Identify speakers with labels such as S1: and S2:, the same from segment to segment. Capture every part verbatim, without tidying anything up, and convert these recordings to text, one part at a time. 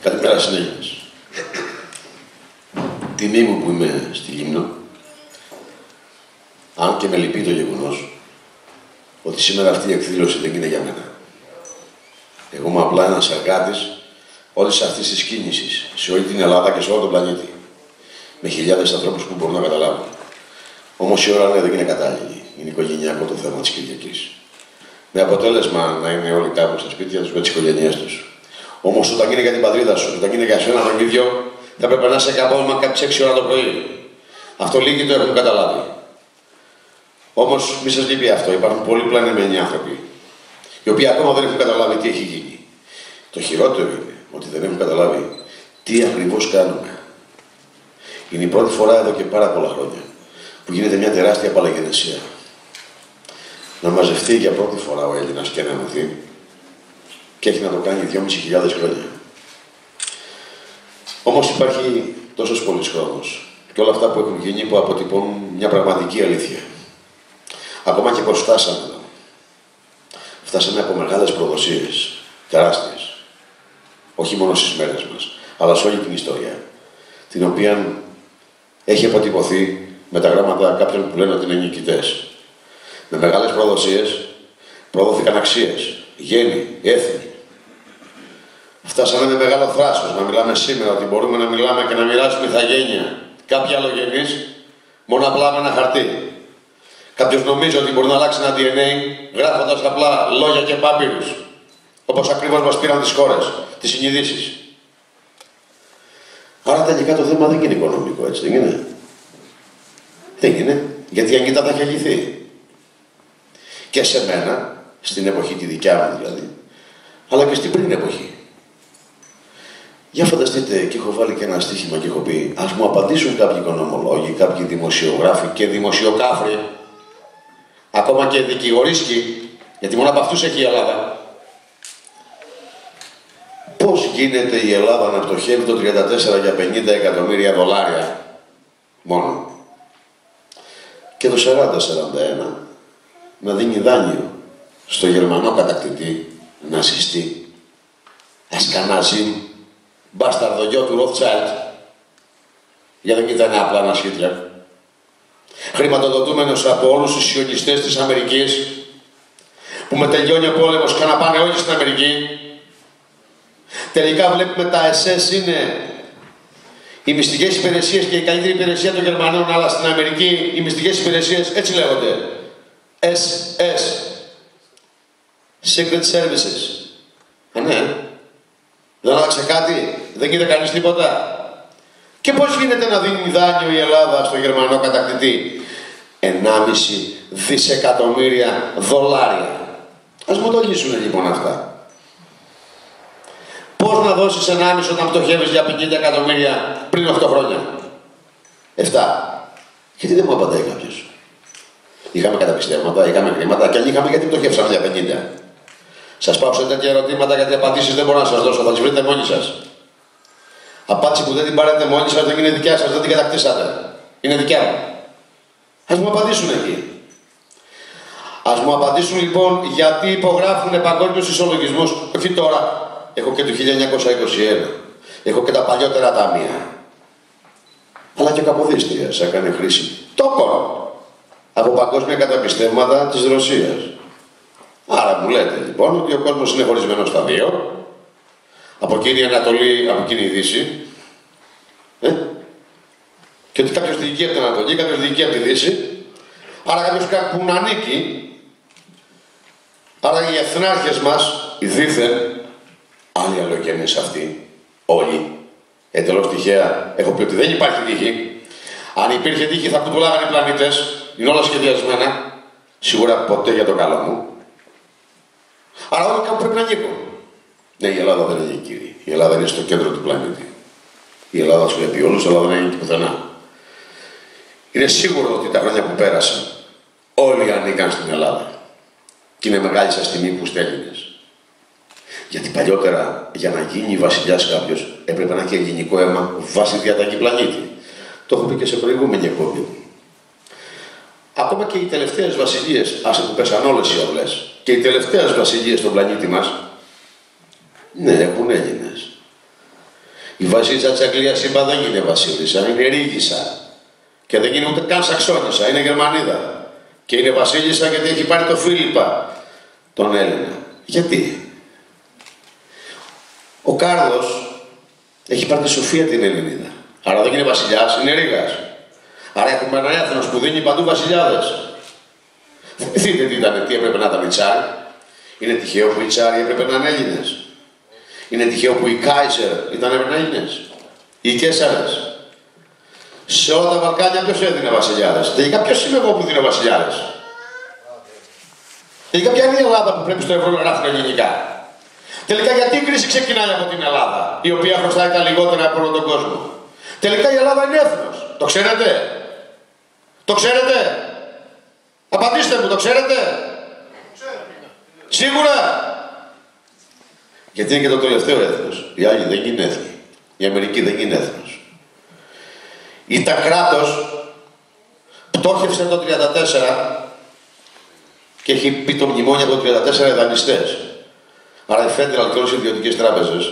S1: Καλημέρα συνέχεια. Τιμή μου που είμαι στη Λίμνο, αν και με λυπεί το γεγονός ότι σήμερα αυτή η εκδήλωση δεν είναι για μένα. Εγώ είμαι απλά ένας εργάτης όλης αυτής της κίνησης, σε όλη την Ελλάδα και σε όλο τον πλανήτη. Με χιλιάδες ανθρώπους που μπορούν να καταλάβουν. Όμως η ώρα ναι, δεν είναι κατάλληλη. Είναι οικογενειακό το θέμα της Κυριακής. Με αποτέλεσμα να είναι όλοι κάπου στα σπίτια τους με τις οικογένειές τους. Όμως όταν είναι για την πατρίδα σου, όταν είναι για σένα τον ίδιο, θα πρέπει να είσαι και απόγευμα κάποιες έξι ώρα το πρωί. Αυτό λίγοι το έχουν καταλάβει. Όμως μη σας λείπει αυτό. Υπάρχουν πολλοί πλανεμένοι άνθρωποι, οι οποίοι ακόμα δεν έχουν καταλάβει τι έχει γίνει. Το χειρότερο είναι ότι δεν έχουν καταλάβει τι ακριβώς κάνουμε. Είναι η πρώτη φορά εδώ και πάρα πολλά χρόνια που γίνεται μια τεράστια παλαγενεσία. Να μαζευτεί για πρώτη φορά ο Έλληνας και να ενωθεί, και έχει να το κάνει δυόμισι χιλιάδες χρόνια. Όμως υπάρχει τόσος πολύς χρόνος και όλα αυτά που έχουν γίνει που αποτυπώνουν μια πραγματική αλήθεια. Ακόμα και πως φτάσαμε εδώ. Φτάσαμε από μεγάλες προδοσίες, τεράστιες. Όχι μόνο στις μέρες μας, αλλά σε όλη την ιστορία. Την οποία έχει αποτυπωθεί με τα γράμματα κάποιων που λένε ότι είναι νικητές. Με μεγάλες προδοσίες προδόθηκαν αξίες, γέννη, έθνη. Φτάσαμε με μεγάλο θράσος να μιλάμε σήμερα ότι μπορούμε να μιλάμε και να μοιράσουμε ηθαγένεια. Κάποιοι αλλογενείς μόνο απλά με ένα χαρτί. Κάποιος νομίζει ότι μπορεί να αλλάξει ένα ντι εν έι γράφοντας απλά λόγια και πάπυρους. Όπως ακριβώς μας πήραν τις χώρες, τις συνειδήσεις. Άρα τελικά το θέμα δεν είναι οικονομικό, έτσι δεν είναι? Δεν είναι, γιατί αν ήταν θα είχε λυθεί. Και σε μένα, στην εποχή τη δικιά μου δηλαδή, αλλά και στην πριν εποχή. Για φανταστείτε, και έχω βάλει και ένα στοίχημα και έχω πει, ας μου απαντήσουν κάποιοι οικονομολόγοι, κάποιοι δημοσιογράφοι και δημοσιοκάφροι, ακόμα και δικηγορίσκοι, γιατί μόνο από αυτούς έχει η Ελλάδα. Πώς γίνεται η Ελλάδα να πτωχεύει το τριάντα τέσσερα για πενήντα εκατομμύρια δολάρια μόνο, και το σαράντα σαράντα ένα να δίνει δάνειο στο Γερμανό κατακτητή, ναζιστή, Ασκανάζιμ, μπασταρδογιό του Ροθτσάιλτ, γιατί δεν ήταν απλά ένας Χίτλερ, χρηματοδοτούμενος από όλους τους σιωνιστές της Αμερικής, που με τελειώνει ο πόλεμος και να πάνε όλοι στην Αμερική. Τελικά βλέπουμε τα ες ες είναι οι μυστικές υπηρεσίες και η καλύτερη υπηρεσία των Γερμανών, αλλά στην Αμερική οι μυστικές υπηρεσίες έτσι λέγονται. ες ες. Secret Services. Α, ναι. Δεν άλλαξε κάτι. Δεν γίνεται κανείς τίποτα. Και πώς γίνεται να δίνει δάνειο η Ελλάδα στο Γερμανό κατακτητή? ενάμιση δισεκατομμύρια δολάρια. Ας μου το λύσουν λοιπόν αυτά. Πώς να δώσεις ενάμιση όταν πτωχεύεις για πενήντα εκατομμύρια πριν οκτώ χρόνια? επτά. Γιατί δεν μου απαντάει κάποιος? Είχαμε καταπιστεύματα, είχαμε χρήματα, και αν είχαμε, γιατί πτωχεύσαμε για πενήντα. Σας πάω σε τέτοια ερωτήματα, γιατί απαντήσεις δεν μπορώ να σας δώσω, θα τις βρείτε μόνοι σας. Απάντηση που δεν την πάρετε μόνοι σας δεν είναι δικιά σας, δεν την κατακτήσατε. Είναι δικιά μου. Ας μου απαντήσουν εκεί. Ας μου απαντήσουν λοιπόν γιατί υπογράφουν παγκόσμιους ισολογισμούς. Όχι τώρα. Έχω και το χίλια εννιακόσια είκοσι ένα. Έχω και τα παλιότερα ταμεία. Αλλά και ο Καποδίστριας έκανε χρήση τόκων από παγκόσμια καταπιστεύματα της Ρωσίας. Άρα μου λέτε λοιπόν ότι ο κόσμος είναι χωρισμένος στα δύο. Από εκείνη η Ανατολή, από εκείνη η Δύση. Ε? Και ότι κάποιος διοικεί από την Ανατολή, κάποιος διοικεί από τη Δύση. Άρα κάποιος που να ανήκει. Άρα οι εθνάρχες μας, οι δίθεν, άλλοι αλλογενείς αυτοί, όλοι, εντελώς τυχαία, έχω πει ότι δεν υπάρχει τύχη. Αν υπήρχε τύχη θα κουτουλάγανε οι πλανήτες, είναι όλα σχεδιασμένα, σίγουρα ποτέ για το καλό μου. Άρα όλοι κάπου πρέπει να ανήκουν. Ναι, η Ελλάδα δεν είναι κύριοι. Η Ελλάδα είναι στο κέντρο του πλανήτη. Η Ελλάδα σου βλέπει όλους, αλλά δεν ανήκει πουθενά. Είναι σίγουρο ότι τα χρόνια που πέρασαν, όλοι ανήκαν στην Ελλάδα. Και είναι μεγάλη σας τιμή που στέλνεις. Γιατί παλιότερα, για να γίνει βασιλιάς κάποιος, έπρεπε να έχει ελληνικό αίμα βάσει διαταγή πλανήτη. Το έχω πει και σε προηγούμενη εκπομπή. Ακόμα και οι τελευταίες βασιλείες, άσε που πέσαν όλες οι αυλές, και οι τελευταίες βασιλείες στον πλανήτη μας, ναι, έχουν Έλληνες. Η βασίλισσα της Αγγλίας, είπα, δεν είναι βασίλισσα, είναι ρίγισσα. Και δεν είναι ούτε καν Σαξόνισσα, είναι Γερμανίδα. Και είναι βασίλισσα γιατί έχει πάρει το Φίλιππα, τον Έλληνα. Γιατί? Ο Κάρλος έχει πάρει τη Σοφία την Ελληνίδα. Άρα δεν είναι βασιλιάς, είναι ρίγας. Άρα έχουμε ένα έθνος που δίνει παντού βασιλιάδες. Θυμηθείτε τι ήταν, τι έπρεπε να ήταν οι Τσάροι. Είναι τυχαίο που οι Τσάροι έπρεπε να είναι Έλληνες. Είναι τυχαίο που οι Κάισερ ήταν Έλληνες. Οι Κέσσαρες. Σε όλα τα Βαλκάνια ποιος έδινε βασιλιάδες? Τελικά ποιος είμαι εγώ που δίνω βασιλιάδες? Τελικά ποια είναι η Ελλάδα που πρέπει στο ευρώ να γράφουν ελληνικά? Τελικά γιατί η κρίση ξεκινάει από την Ελλάδα, η οποία χρωστάει τα λιγότερα από όλο τον κόσμο? Τελικά η Ελλάδα είναι έθνος. Το ξέρετε? Το ξέρετε? Απαντήστε μου, το ξέρετε? Σίγουρα? Γιατί είναι και το τελευταίο έθνος. Οι άλλοι δεν είναι έθνοι. Η Αμερική δεν είναι έθνος. Ήταν κράτος, πτώχευσε το τριάντα τέσσερα και έχει πει το μνημόνιο από το τριάντα τέσσερα οι δανειστές. Άρα οι Federal και όλες οι ιδιωτικές τράπεζες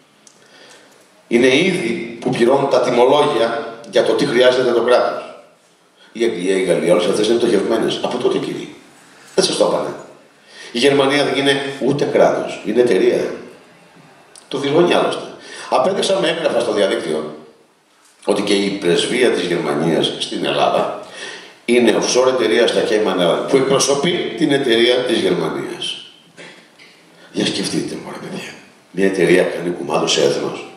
S1: είναι ήδη που πληρώνουν τα τιμολόγια για το τι χρειάζεται το κράτος. Η Αγγλία, η Γαλλία, όλες αυτές είναι πτωχευμένες. Από τότε, κύριοι. Δεν σας το έπανε. Η Γερμανία δεν είναι ούτε κράτος, είναι εταιρεία. Το δηλώνει άλλωστε. Απέδειξα με έγγραφα στο διαδίκτυο ότι και η πρεσβεία της Γερμανίας στην Ελλάδα είναι offshore εταιρεία στα Cayman Islands που εκπροσωπεί την εταιρεία της Γερμανίας. Για σκεφτείτε, μωρέ παιδιά. Μια εταιρεία κάνει κουμάντο σε έθνος.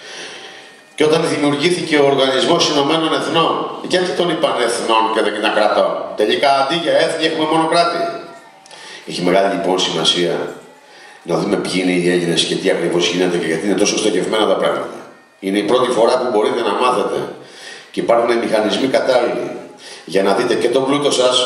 S1: Και όταν δημιουργήθηκε ο Οργανισμός Ηνωμένων Εθνών, γιατί τον είπαν εθνών και δεν ήταν κρατών? Τελικά αντί για έθνη έχουμε μόνο κράτη. Έχει μεγάλη λοιπόν σημασία να δούμε ποιοι είναι οι Έλληνες και τι ακριβώς γίνεται και γιατί είναι τόσο στοχευμένα τα πράγματα. Είναι η πρώτη φορά που μπορείτε να μάθετε και υπάρχουν μηχανισμοί κατάλληλοι για να δείτε και τον πλούτο σας,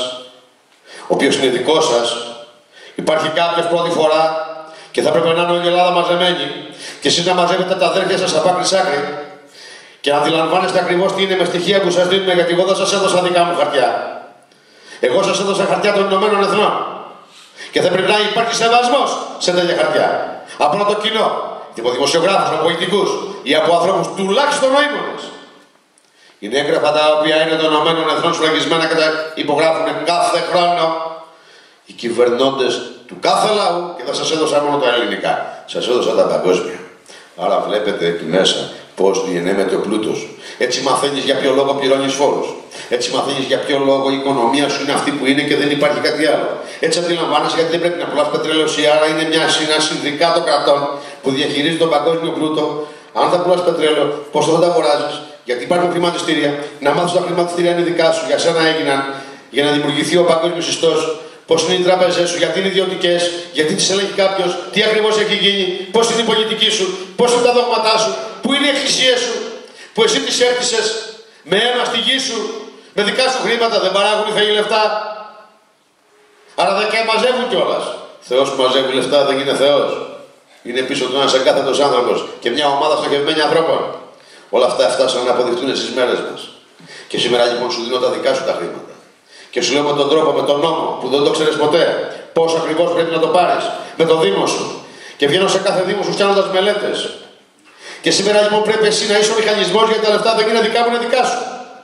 S1: ο οποίος είναι δικό σας. Υπάρχει κάποιος πρώτη φορά και θα πρέπει να είναι όλη η Ελλάδα μαζεμένη και εσείς να μαζεύετε τα αδέρφια σας από άκρη σ' άκρη και να αντιλαμβάνεστε ακριβώς τι είναι με στοιχεία που σας δίνουμε, γιατί εγώ δεν σας έδωσα δικά μου χαρτιά. Εγώ σας έδωσα χαρτιά των Ηνωμένων Εθνών. Και θα πρέπει να υπάρχει σεβασμός σε τέτοια χαρτιά. Από το κοινό, από δημοσιογράφους, από πολιτικούς ή από ανθρώπους τουλάχιστον νοήμονες. Είναι έγγραφα τα οποία είναι των Ηνωμένων Εθνών σφραγισμένα και τα υπογράφουν κάθε χρόνο οι κυβερνώντες του κάθε λαού και δεν σας έδωσα μόνο τα ελληνικά. Σας έδωσα τα παγκόσμια. Άρα βλέπετε εκεί μέσα πώς διενέμεται ο πλούτος. Έτσι μαθαίνεις για ποιο λόγο πληρώνεις φόρους. Έτσι μαθαίνεις για ποιο λόγο η οικονομία σου είναι αυτή που είναι και δεν υπάρχει κάτι άλλο. Έτσι αντιλαμβάνεσαι γιατί δεν πρέπει να πουλάς πετρέλαιο, άρα είναι μια, ένα συνδικάτο κρατών που διαχειρίζει τον παγκόσμιο πλούτο. Αν θα πουλάς πετρέλαιο, πώς θα τα αγοράζεις? Γιατί υπάρχουν χρηματιστήρια. Να μάθεις τα χρηματιστήρια είναι δικά σου, για σένα έγιναν, για να δημιουργηθεί ο παγκόσμιος ιστός. Πώς είναι οι τράπεζες σου, γιατί είναι ιδιωτικές, γιατί τις ελέγχει κάποιος, τι ακριβώς έχει γίνει, πώς είναι η πολιτική σου, πώς είναι τα δόγματά σου, πού είναι οι εκκλησίες σου, που εσύ τις έκτισες με αίμα στη γη σου, με δικά σου χρήματα, δεν παράγουν οι θεοί λεφτά. Άρα δεν και μαζεύουν κιόλας. Θεός που μαζεύει λεφτά δεν είναι Θεός. Είναι πίσω του ένας εκάθετος άνθρωπος και μια ομάδα στοχευμένη ανθρώπων. Όλα αυτά φτάσαν να αποδειχτούν στις μέρες μας. Και σήμερα λοιπόν σου δίνω τα δικά σου τα χρήματα. Και σου λέω με τον τρόπο, με τον νόμο, που δεν το ξέρεις ποτέ, πώς ακριβώς πρέπει να το πάρεις, με το Δήμο σου. Και βγαίνω σε κάθε Δήμο σου κάνοντας μελέτες. Και σήμερα λοιπόν πρέπει εσύ να είσαι ο μηχανισμός, γιατί τα λεφτά δεν είναι δικά μου, είναι δικά σου.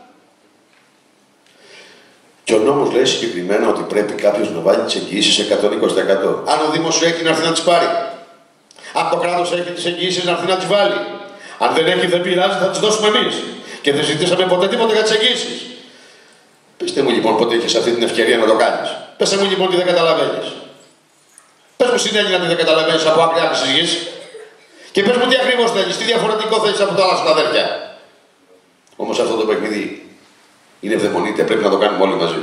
S1: Και ο νόμος λέει συγκεκριμένα ότι πρέπει κάποιος να βάλει τις εγγυήσεις εκατόν είκοσι τοις εκατό. Αν ο Δήμος σου έχει να έρθει να τις πάρει. Αν το κράτος έχει τις εγγυήσεις να έρθει να τις βάλει. Αν δεν έχει, δεν πειράζει, θα τις δώσουμε εμείς. Και δεν ζητήσαμε ποτέ τίποτα για τις εγγυήσεις. Πεςτε μου λοιπόν πότε έχεις αυτή την ευκαιρία να το κάνεις. Πεςτε μου λοιπόν τι δεν καταλαβαίνεις. Πες μου στην Έλληνα τι δεν καταλαβαίνεις από άκρη άκρη της γης. Και πες μου τι ακριβώς θέλεις, τι διαφορετικό θέλεις από τα άλλα σου αδέρφια. Όμως αυτό το παιχνίδι είναι ευδαιμονείται, πρέπει να το κάνουμε όλοι μαζί.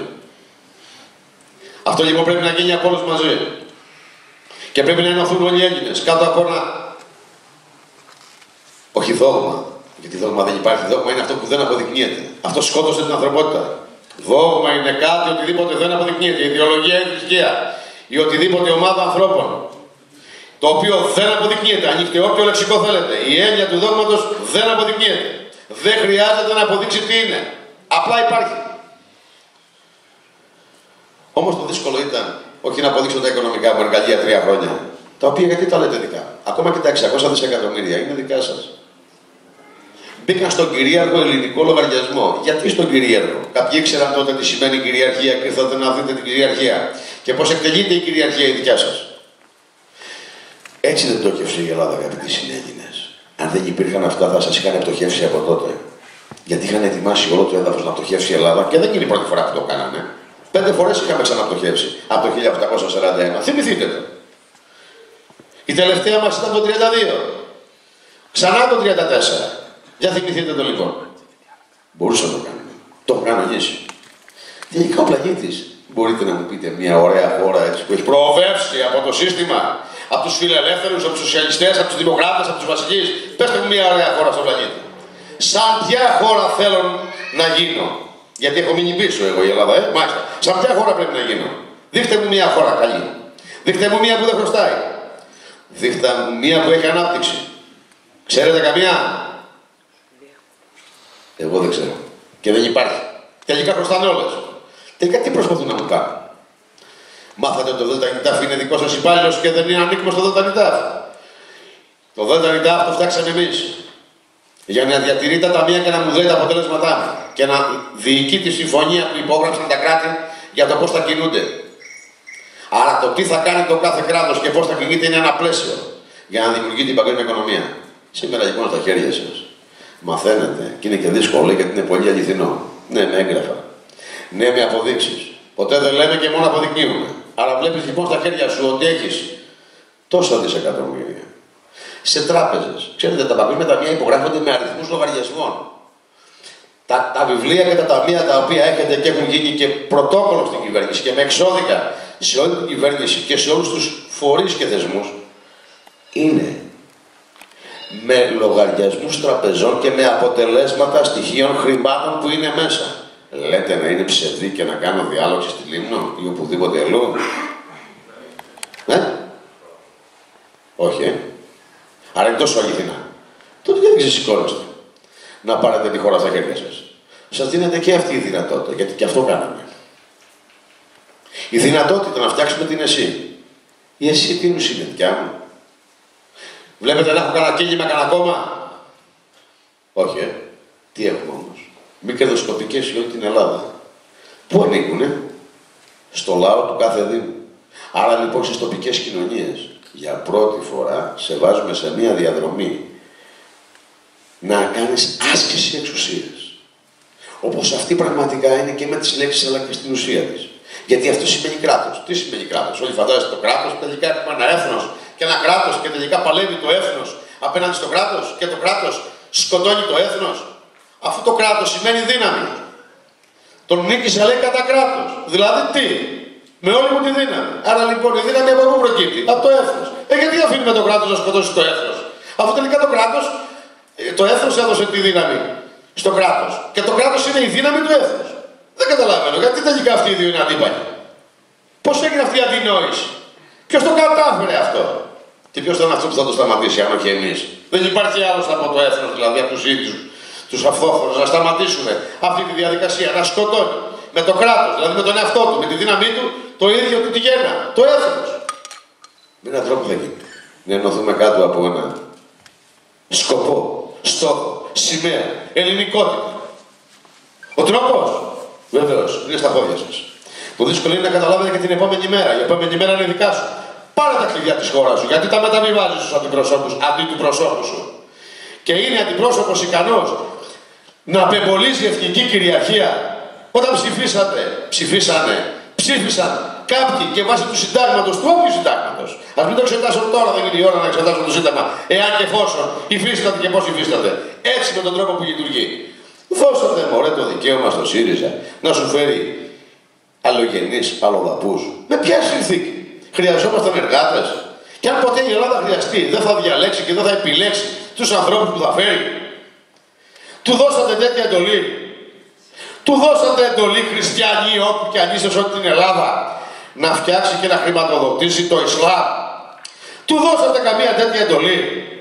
S1: Αυτό λοιπόν πρέπει να γίνει από όλους μαζί. Και πρέπει να ενωθούν όλοι οι Έλληνες κάτω από ένα. Όχι δόγμα. Γιατί δόγμα δεν υπάρχει. Δόγμα είναι αυτό που δεν αποδεικνύεται. Αυτό σκότωσε την ανθρωπότητα. Δόγμα είναι κάτι οτιδήποτε δεν αποδεικνύεται. Η ιδεολογία ή η θρησκεία ή οτιδήποτε ομάδα ανθρώπων. Το οποίο δεν αποδεικνύεται. Ανοίχτε όποιο λεξικό θέλετε. Η έννοια του δόγματος δεν αποδεικνύεται. Δεν χρειάζεται να αποδείξει τι είναι. Απλά υπάρχει. Όμως το δύσκολο ήταν όχι να αποδείξω τα οικονομικά μου εργαλεία τρία χρόνια. Τα οποία γιατί τα λέτε δικά. Ακόμα και τα εξακόσια δισεκατομμύρια είναι δικά σας. μπήκαν στον κυρίαρχο ελληνικό λογαριασμό. Γιατί στον κυρίαρχο? Κάποιοι ήξεραν τότε τι σημαίνει κυριαρχία και ήρθατε να δείτε την κυριαρχία. Και πώς εκτελείται η κυριαρχία η δικιά σας. Έτσι δεν πτώχευσε η Ελλάδα, αγαπητοί συνέλληνες. Αν δεν υπήρχαν αυτά, θα σας είχαν πτωχεύσει από τότε. Γιατί είχαν ετοιμάσει όλο το έδαφος να πτωχεύσει η Ελλάδα και δεν είναι η πρώτη φορά που το κάνανε. Πέντε φορές είχαμε ξαναπτωχεύσει από το χίλια οκτακόσια σαράντα ένα. Θυμηθείτε το. Η τελευταία μας ήταν το τριάντα δύο. Ξανά το τριάντα τέσσερα. Για θυμηθείτε το λοιπόν. Μπορούσα να το κάνουμε. Το έχω κανονίσει. Τελικά ο πλανήτης. Μπορείτε να μου πείτε μια ωραία χώρα έτσι που έχει προοδεύσει από το σύστημα, από τους φιλελεύθερους, από τους σοσιαλιστές, από τους δημοκράτες, από τους βασικείς. Πέστε μου μια ωραία χώρα στον πλανήτη. Σαν ποια χώρα θέλω να γίνω? Γιατί έχω μείνει πίσω εγώ η Ελλάδα, ε, μάλιστα. Σαν ποια χώρα πρέπει να γίνω? Δείχτε μου μια χώρα καλή. Δείχτε μου μια που δεν χρωστάει. Δείχτε μου μια που έχει ανάπτυξη. Ξέρετε καμία? Εγώ δεν ξέρω. Και δεν υπάρχει. Τελικά χρωστάνε όλες. Τελικά τι προσπαθούν να μου κάνουν? Μάθατε ότι το ΔΝΤ είναι δικό σας υπάλληλος και δεν είναι ανήκουμε στο ΔΝΤ. Το ΔΝΤ το φτιάξαμε εμείς. Για να διατηρεί τα ταμεία και να μου δίνει τα αποτέλεσματά μου. Και να διοικεί τη συμφωνία που υπόγραψαν τα κράτη για το πώς θα κινούνται. Άρα το τι θα κάνει το κάθε κράτος και πώς θα κινείται είναι ένα πλαίσιο για να δημιουργεί την παγκόσμια οικονομία. Σήμερα λοιπόν στα χέρια σας. Μαθαίνετε και είναι και δύσκολο γιατί είναι πολύ αληθινό. Ναι, με έγγραφα. Ναι, με αποδείξεις. Ποτέ δεν λέμε και μόνο αποδεικνύουμε. Άρα βλέπεις λοιπόν στα χέρια σου ότι έχεις τόσα δισεκατομμύρια. Σε τράπεζες. Ξέρετε, τα παγκόσμια ταμεία υπογράφονται με αριθμούς λογαριασμών. Τα, τα βιβλία και τα ταμεία τα οποία έχετε και έχουν γίνει και πρωτόκολλο στην κυβέρνηση και με εξώδικα σε όλη την κυβέρνηση και σε όλους τους φορείς και θεσμούς είναι με λογαριασμούς τραπεζών και με αποτελέσματα στοιχείων χρημάτων που είναι μέσα. Λέτε να είναι ψευδή και να κάνω διάλογο στη Λίμνο ή οπουδήποτε αλλού? Ναι. Όχι, ε. Άρα είναι τόσο αληθινά. Τότε γιατί ξεσηκώνεστε να πάρετε τη χώρα στα χέρια σας? Σας δίνεται και αυτή η δυνατότητα, γιατί και αυτό κάναμε. Η δυνατότητα να φτιάξουμε την ΕΣΥ. Η ΕΣΥ τι είναι δικιά μου? Βλέπετε να έχω κανένα κίνημα, κανένα κόμμα? Όχι, ε. Τι έχουμε όμως? Μη κερδοσκοπικές σε όλη την Ελλάδα. Πού ανήκουνε? Στο λαό του κάθε Δήμου. Άρα λοιπόν στις τοπικές κοινωνίες για πρώτη φορά σε βάζουμε σε μία διαδρομή να κάνεις άσκηση εξουσίας. Όπως αυτή πραγματικά είναι και με τις λέξεις αλλά και στην ουσία της. Γιατί αυτό σημαίνει κράτος. Τι σημαίνει κράτος? Όλοι φαντάζεστε το κράτος, τελικά έχουμε ένα έθνος και ένα κράτος και τελικά παλεύει το έθνος απέναντι στο κράτος και το κράτος σκοτώνει το έθνος. Αυτό το κράτος σημαίνει δύναμη. Τον νίκησα λέει κατά κράτος. Δηλαδή τι? Με όλη μου τη δύναμη. Άρα λοιπόν η δύναμη από πού προκύπτει? Από το έθνος. Ε, γιατί αφήνουμε το κράτος να σκοτώσει το έθνος? Αφού τελικά το κράτος, το έθνος έδωσε τη δύναμη στο κράτος. Και το κράτος είναι η δύναμη του έθνους. Δεν καταλαβαίνω γιατί τελικά αυτοί οι δύο είναι αντίπαλοι. Πώς έγινε αυτή η αντινόηση? Ποιος το κατάφερε αυτό? Και ποιος ήταν αυτό που θα το σταματήσει, αν όχι εμείς? Δεν υπάρχει άλλος από το έθνος, δηλαδή από τους ίδιους τους αυτόχθονες, να σταματήσουν αυτή τη διαδικασία, να σκοτώνει με το κράτος, δηλαδή με τον εαυτό του, με τη δύναμή του, το ίδιο του τη γέννα, το έθνος. Με έναν τρόπο δεν γίνεται. Να ενωθούμε κάτω από ένα σκοπό, στόχο, σημαία, ελληνικότητα. Ο τρόπος, βεβαίως, είναι στα πόδια σας. Το δύσκολο είναι να καταλάβετε και την επόμενη μέρα. Η επόμενη μέρα είναι δικά σου. Πάρε τα κλειδιά της χώρας σου, γιατί τα μεταβιβάζεις στους αντιπροσώπους αντί του προσώπου σου. Και είναι αντιπρόσωπος ικανός να απεμπολίζει εθνική κυριαρχία. Όταν ψηφίσατε, ψηφίσανε, ψήφισαν κάποιοι και βάσει του συντάγματος, του όποιου συντάγματος. Ας μην το εξετάσω τώρα, δεν είναι η ώρα να εξετάσω το σύνταγμα, εάν και εφόσον υφίσταται και πώς υφίσταται. Έτσι με τον τρόπο που λειτουργεί. Δώσατε μωρέ το δικαίωμα στο ΣΥΡΙΖΑ να σου φέρει αλλογενείς αλλοδαπούς. Με ποια συνθήκη? Χρειαζόμασταν εργάτες. Και αν ποτέ η Ελλάδα χρειαστεί, δεν θα διαλέξει και δεν θα επιλέξει τους ανθρώπους που θα φέρει. Του δώσατε τέτοια εντολή. Του δώσατε εντολή χριστιανοί όπου και αν είστε σε όλη την Ελλάδα να φτιάξει και να χρηματοδοτήσει το Ισλάμ. Του δώσατε καμία τέτοια εντολή?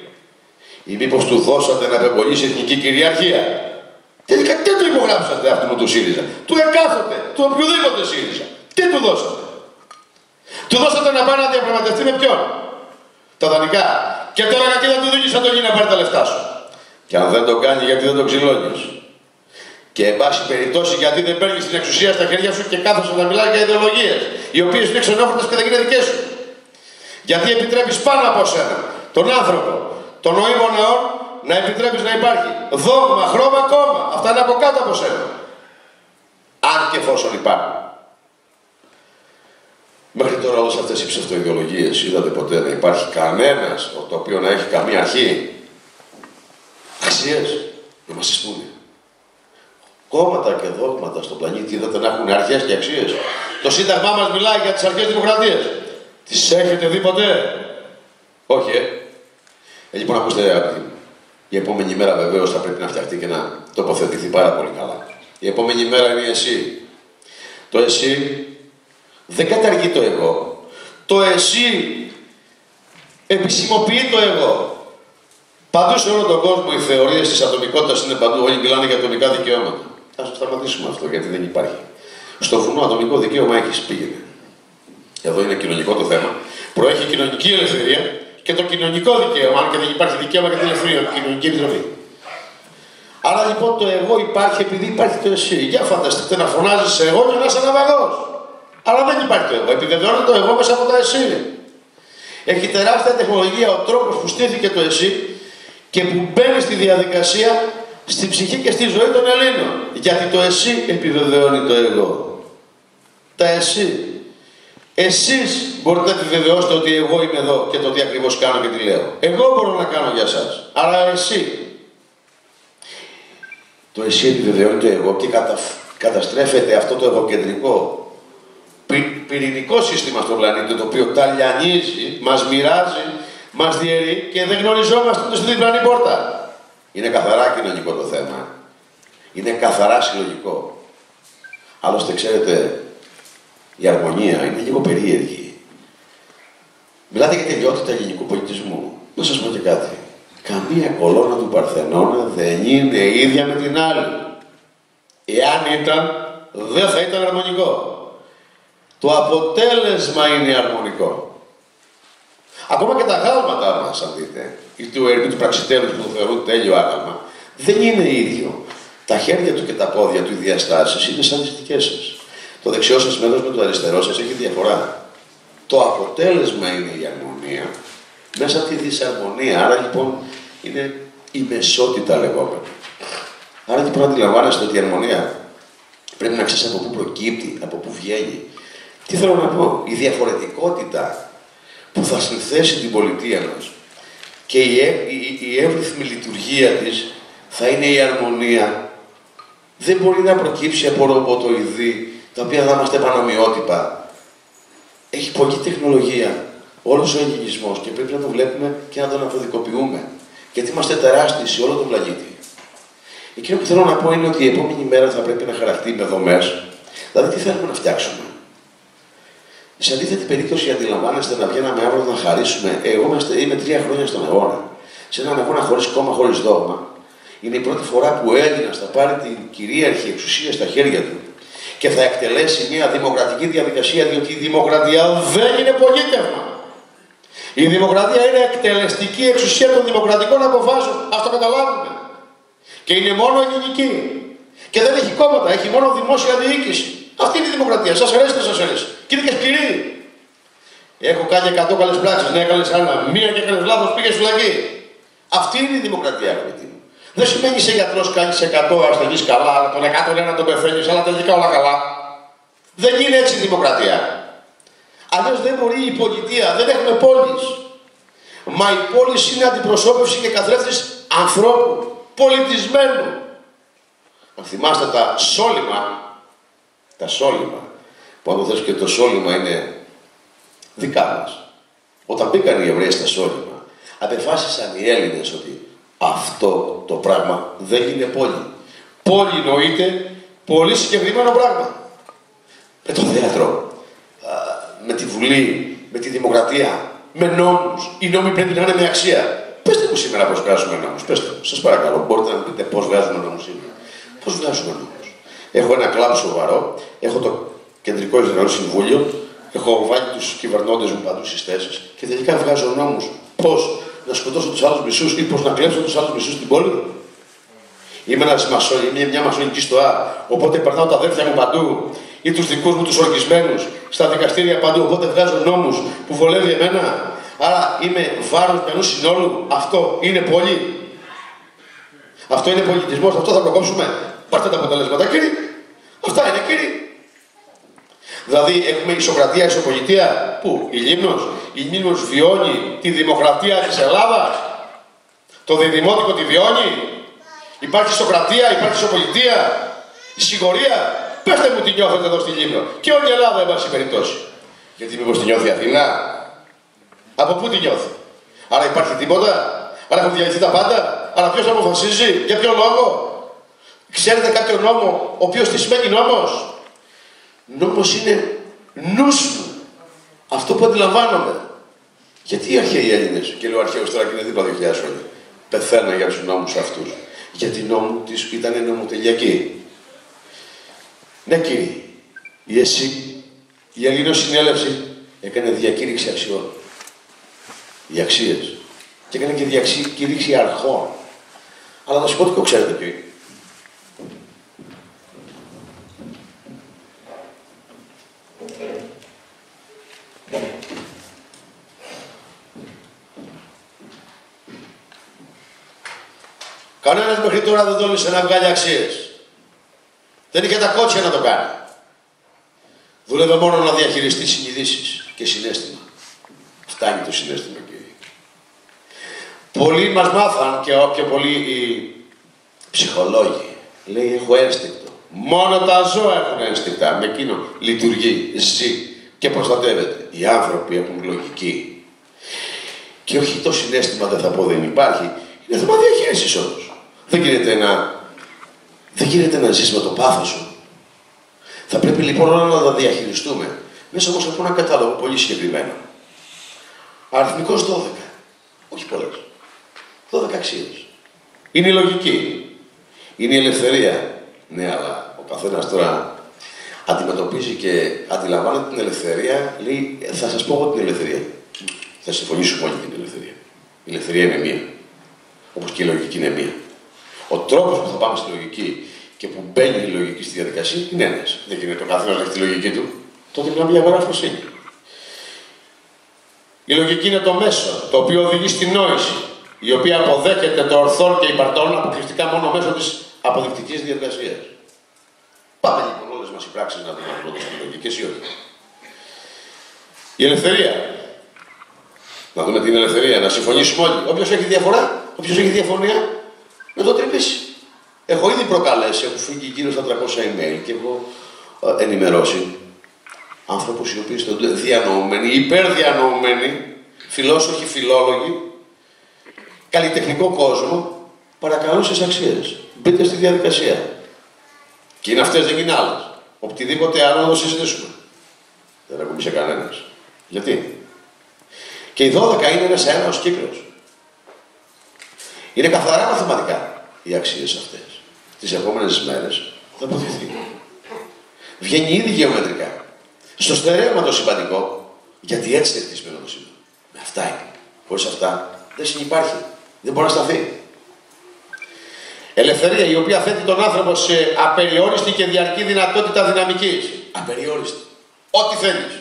S1: Ή μήπως του δώσατε να επεμπολίσει εθνική κυριαρχία? Τελικά τι του υπογράψατε αυτού του ΣΥΡΙΖΑ? Του εκάθοτε, του οποιοδήποτε ΣΥΡΙΖΑ. Τι του δώσατε? Του δώσατε να πάει να διαπραγματευτεί με ποιον? Τα δανεικά. Και τώρα γιατί δεν του δίνεις εντολή να πάρει τα λεφτά σου? Και αν δεν το κάνει, γιατί δεν το ξυλώνεις. Και εν πάση περιπτώσει, γιατί δεν παίρνεις την εξουσία στα χέρια σου και κάθεσαι να μιλάς για ιδεολογίες, οι οποίες είναι ξενόφερτες και δεν είναι δικές σου. Γιατί επιτρέπεις πάνω από σένα τον άνθρωπο, τον νοήμων νεών, να επιτρέπεις να υπάρχει δόγμα, χρώμα, κόμμα. Αυτά είναι από κάτω από σένα. Αν και εφόσον υπάρχουν. Μέχρι τώρα όλες αυτές οι ψευτοειδεολογίες, είδατε ποτέ να υπάρχει κανένας το οποίο να έχει καμία αρχή? Αξίες, να μας τις πούνε. Κόμματα και δόγματα στον πλανήτη είδατε να έχουν αρχές και αξίες? Το Σύνταγμά μας μιλάει για τις αρχές δημοκρατίας. Τις έχετε δει ποτέ? Όχι, ε. ε λοιπόν, ακούστε, αγαπητοί μου. Η επόμενη μέρα βεβαίως θα πρέπει να φτιαχτεί και να τοποθετηθεί πάρα πολύ καλά. Η επόμενη μέρα είναι η εσύ. Το εσύ δεν καταργεί το εγώ. Το εσύ επισημοποιεί το εγώ. Παντού σε όλο τον κόσμο οι θεωρίες της ατομικότητας είναι παντού. Όλοι μιλάνε για ατομικά δικαιώματα. Ας το σταματήσουμε αυτό, γιατί δεν υπάρχει. Στο βουνό ατομικό δικαίωμα έχεις, πήγαινε. Εδώ είναι κοινωνικό το θέμα. Προέχει κοινωνική ελευθερία και το κοινωνικό δικαίωμα, αν και δεν υπάρχει δικαίωμα για την ελευθερία, την κοινωνική επιτροπή. Άρα λοιπόν το εγώ υπάρχει επειδή υπάρχει το εσύ. Για φανταστείτε να φωνάζεις εγώ και να είσαι ναυαγός. Αλλά δεν υπάρχει το εγώ. Επιβεβαιώνεται το εγώ μέσα από τα εσύ. Έχει τεράστια τεχνολογία ο τρόπος που στήθηκε το εσύ και που μπαίνει στη διαδικασία, στη ψυχή και στη ζωή των Ελλήνων. Γιατί το εσύ επιβεβαιώνει το εγώ. Τα εσύ. Εσείς μπορείτε να επιβεβαιώσετε ότι εγώ είμαι εδώ και το τι ακριβώς κάνω και τι λέω. Εγώ μπορώ να κάνω για σας. Αλλά εσύ. Το εσύ επιβεβαιώνει το εγώ και κατα... καταστρέφεται αυτό το εγωκεντρικό πυ... πυρηνικό σύστημα στον πλανήτη, το οποίο τα λιανίζει, μας μοιράζει, μας διαιρεί και δεν γνωριζόμαστε στη διπλανή πόρτα. Είναι καθαρά κοινωνικό το θέμα. Είναι καθαρά συλλογικό. Άλλωστε, ξέρετε, η αρμονία είναι λίγο περίεργη. Μιλάτε για τελειότητα ελληνικού πολιτισμού. Να σας πω και κάτι. Καμία κολόνα του Παρθενώνα δεν είναι ίδια με την άλλη. Εάν ήταν, δεν θα ήταν αρμονικό. Το αποτέλεσμα είναι αρμονικό. Ακόμα και τα γάλματα μας, αν δείτε, ή του ερμή του πραξιτέλους που το θεωρούν τέλειο άγαλμα, δεν είναι ίδιο. Τα χέρια του και τα πόδια του, οι διαστάσεις, είναι σαν τις δικές σας. Το δεξιό σας μέρος με το αριστερό σας έχει διαφορά. Το αποτέλεσμα είναι η αρμονία μέσα από τη δυσαρμονία. Άρα λοιπόν είναι η μεσότητα λεγόμενη. Άρα λοιπόν αντιλαμβάνεστε ότι η αρμονία πρέπει να ξέρεις από πού προκύπτει, από πού βγαίνει. Τι θέλω να πω, η διαφορετικότητα που θα συνθέσει την πολιτεία μας και η, η, η εύρυθμη λειτουργία της θα είναι η αρμονία. Δεν μπορεί να προκύψει από ρομποτοειδή, τα οποία θα είμαστε πανομοιότυπα. Έχει πολλή τεχνολογία όλος ο ελληνισμός και πρέπει να το βλέπουμε και να τον αποδικοποιούμε. Γιατί είμαστε τεράστιοι σε όλο τον πλανήτη. Εκείνο που θέλω να πω είναι ότι η επόμενη μέρα θα πρέπει να χαρακτεί με δομές. Δηλαδή, τι θέλουμε να φτιάξουμε. Σε αντίθετη περίπτωση, αντιλαμβάνεστε να βγαίναμε αύριο να χαρίσουμε. Εγώ είμαι τρία χρόνια στον αγώνα. Σε έναν αγώνα χωρίς κόμμα, χωρίς δόγμα. Είναι η πρώτη φορά που ο Έλληνας θα πάρει την κυρίαρχη εξουσία στα χέρια του και θα εκτελέσει μια δημοκρατική διαδικασία, διότι η δημοκρατία δεν είναι πολίτευμα. Η δημοκρατία είναι εκτελεστική εξουσία των δημοκρατικών αποφάσεων. Ας το καταλάβουμε. Και είναι μόνο ελληνική. Και δεν έχει κόμματα, έχει μόνο δημόσια διοίκηση. Αυτή είναι η δημοκρατία. Σας αρέσει, δεν σας αρέσει. Και είναι και σκληρή. Έχω κάνει εκατό καλές πράξεις. Ναι, έκανες άλλα. Μία και έκανες λάθος, πήγες φυλακή. Αυτή είναι η δημοκρατία, αγαπητοί μου. Δεν σημαίνει είσαι γιατρός, κάνεις εκατό ασθενείς καλά, αλλά τον εκατόν ένα τον πεθαίνεις, αλλά τελικά όλα καλά. Δεν είναι έτσι η δημοκρατία. Αλλιώς δεν μπορεί η πολιτεία, δεν έχουμε πόλεις. Μα η πόλη είναι αντιπροσώπευση και καθρέφτης ανθρώπου, πολιτισμένου. Αν θυμάστε τα σόλυμα, τα σόλυμα, που αν το θες και το σόλυμα είναι δικά μας. Όταν μπήκαν οι Εβραίοι στα σόλυμα, απεφάσισαν οι Έλληνες ότι αυτό το πράγμα δεν είναι πόλη. Πόλη νοείται πολύ συγκεκριμένο πράγμα. Με το θέατρο, με τη Βουλή, με τη δημοκρατία, με νόμους. Οι νόμοι πρέπει να είναι με αξία. Πεςτε μου σήμερα πώς βγάζουμε νόμους. Πεςτε μου, σας παρακαλώ. Μπορείτε να μου πείτε πώς βγάζουμε νόμους σήμερα. Πώς βγάζουμε νόμους. Έχω ένα κλαμπ σοβαρό, έχω το Κεντρικό Ισραηλινό Συμβούλιο, έχω βάλει τους κυβερνώντες μου παντού στις θέσεις και τελικά βγάζω νόμους. Πώς να σκοτώσω τους άλλους μισούς ή πώς να κλέψω τους άλλους μισούς στην πόλη. Είμαι ένας μασο... είμαι μια μασονική στοά, οπότε περνάω τα αδέρφια μου παντού ή τους δικούς μου τους ορκισμένους στα δικαστήρια παντού, οπότε βγάζω νόμους που βολεύει εμένα. Άρα είμαι βάρος μενού συνόλου. Αυτό είναι πόλη. Αυτό είναι πολιτισμός. Αυτό θα προκόψουμε. Πάρτε τα αποτελέσματα, κύριε. Αυτά είναι, κύριε. Δηλαδή έχουμε ισοκρατία, ισοπολιτεία. Πού? Η Λίμνος. Η Λίμνος βιώνει τη δημοκρατία της Ελλάδας. Το διδημότικο τη βιώνει. Υπάρχει ισοκρατία, υπάρχει ισοπολιτεία. Η σιγορία. Πέστε μου τι νιώθετε εδώ στη Λίμνο. Και όλη η Ελλάδα, εν πάση περιπτώσει. Γιατί μήπως τη νιώθει η Αθήνα? Από πού τη νιώθει? Άρα υπάρχει τίποτα? Άρα έχουν διαλυθεί τα πάντα? Άρα ποιος αποφασίζει? Για ποιο λόγο? Ξέρετε κάποιο νόμο, ο οποίος τι σημαίνει νόμος? Νόμος είναι νους μου. Αυτό που αντιλαμβάνομαι. Γιατί οι αρχαίοι Έλληνες, και λέω αρχαίους τώρα και είναι δίπλα δύο χιλιάδες χρόνια, πεθαίναν για τους νόμους αυτούς? Γιατί νόμου της ήταν νομοτελειακοί. Ναι, κύριε, η ΕΣΥ, η Ελληνοσυνέλευση, έκανε διακήρυξη αξιών. Οι αξίες. Και έκανε και διακήρυξη αρχών. Αλλά να σου πω τι ξέρετε ποιο είναι. Κανένας μέχρι τώρα δεν τόλμησε να βγάλει αξίες. Δεν είχε τα κότσια να το κάνει. Δούλευε μόνο να διαχειριστεί συνειδήσεις και συναίσθημα. Φτάνει το συναίσθημα, κύριε. Πολλοί μας μάθαν και πιο πολλοί οι ψυχολόγοι. Λέει, έχω ένστικτο. Μόνο τα ζώα έχουν ένστικτα. Με εκείνο λειτουργεί, ζει και προστατεύεται. Οι άνθρωποι έχουν λογική. Και όχι το συναίσθημα, δεν θα πω δεν υπάρχει. Είναι θέμα διαχείρισης όμως. Δεν γίνεται να, δεν γίνεται να ζεις με το πάθος σου. Θα πρέπει λοιπόν όλα να τα διαχειριστούμε. Μέσα όμως από ένα κατάλογο πολύ συγκεκριμένο. Αριθμικός δώδεκα. Όχι πολλές. δώδεκα αξίες. Είναι η λογική. Είναι η ελευθερία. Ναι, αλλά ο καθένας τώρα αντιμετωπίζει και αντιλαμβάνεται την ελευθερία. Λέει, θα σας πω εγώ την ελευθερία. Θα συμφωνήσουμε όλοι την ελευθερία. Η ελευθερία είναι μία. Όπως και η λογική είναι μία. Ο τρόπος που θα πάμε στη λογική και που μπαίνει η λογική στη διαδικασία είναι ένας. Δεν γίνεται ο καθένας να έχει τη λογική του. Τότε μιλάμε για αγοράφροσύνη. Η λογική είναι το μέσο, το οποίο οδηγεί στην νόηση, η οποία αποδέχεται το ορθόν και υπαρτών αποκλειστικά μόνο μέσω της αποδεικτικής διαδικασίας. Πάμε λοιπόν όλες μας οι πράξεις να δούμε πρώτα στη λογική, εσύ όχι. Η ελευθερία. Να δούμε την ελευθερία, να συμφωνήσουμε όλοι. Όποιος έχει διαφορά, όποιος έχει διαφωνία, να το τρυπήσει. Έχω ήδη προκαλέσει, έχω φύγει γύρω στα τριακόσια email και έχω ε, ενημερώσει άνθρωπους οι οποίοι είστε διανοούμενοι, υπερδιανοούμενοι, φιλόσοφοι, φιλόλογοι, καλλιτεχνικό κόσμο, παρακαλώ στις αξίες. Μπείτε στη διαδικασία. Και είναι αυτές, δεν είναι άλλες. Οτιδήποτε άλλο να το συζητήσουμε. Δεν ακούμπησε κανένας. Γιατί? Και οι δώδεκα είναι ένας αέναος κύκλος. Είναι καθαρά μαθηματικά οι αξίες αυτές. Τις επόμενες μέρες θα αποθηθεί. Βγαίνει ήδη γεωμετρικά. Στο στερέωμα το σημαντικό, γιατί έτσι είναι χτισμένο το σύμπαν. Με αυτά είναι. Χωρίς αυτά δεν συνυπάρχει. Δεν μπορεί να σταθεί. Ελευθερία η οποία θέτει τον άνθρωπο σε απεριόριστη και διαρκή δυνατότητα δυναμικής. Απεριόριστη. Ό,τι θέλεις.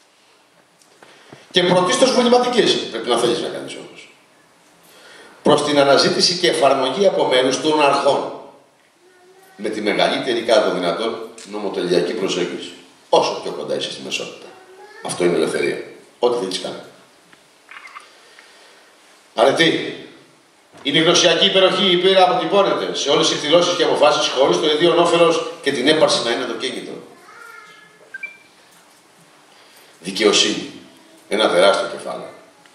S1: Και πρωτίστως βουληματικής. Πρέπει να θέλεις να κάνεις όμως. Προς την αναζήτηση και εφαρμογή από μέρους των αρχών. Με τη μεγαλύτερη κάτω δυνατόν νομοτελειακή προσέγγιση. Όσο πιο κοντά είσαι στη μεσότητα. Αυτό είναι ελευθερία. Ό,τι θέλεις κάνει. Αρετή. Είναι η γνωσιακή υπεροχή η οποία αποτυπώνεται σε όλες τις εκδηλώσεις και αποφάσεις χωρίς το ιδίον όφελος και την έπαρση να είναι το κίνητρο. Δικαιοσύνη. Ένα τεράστιο κεφάλαιο.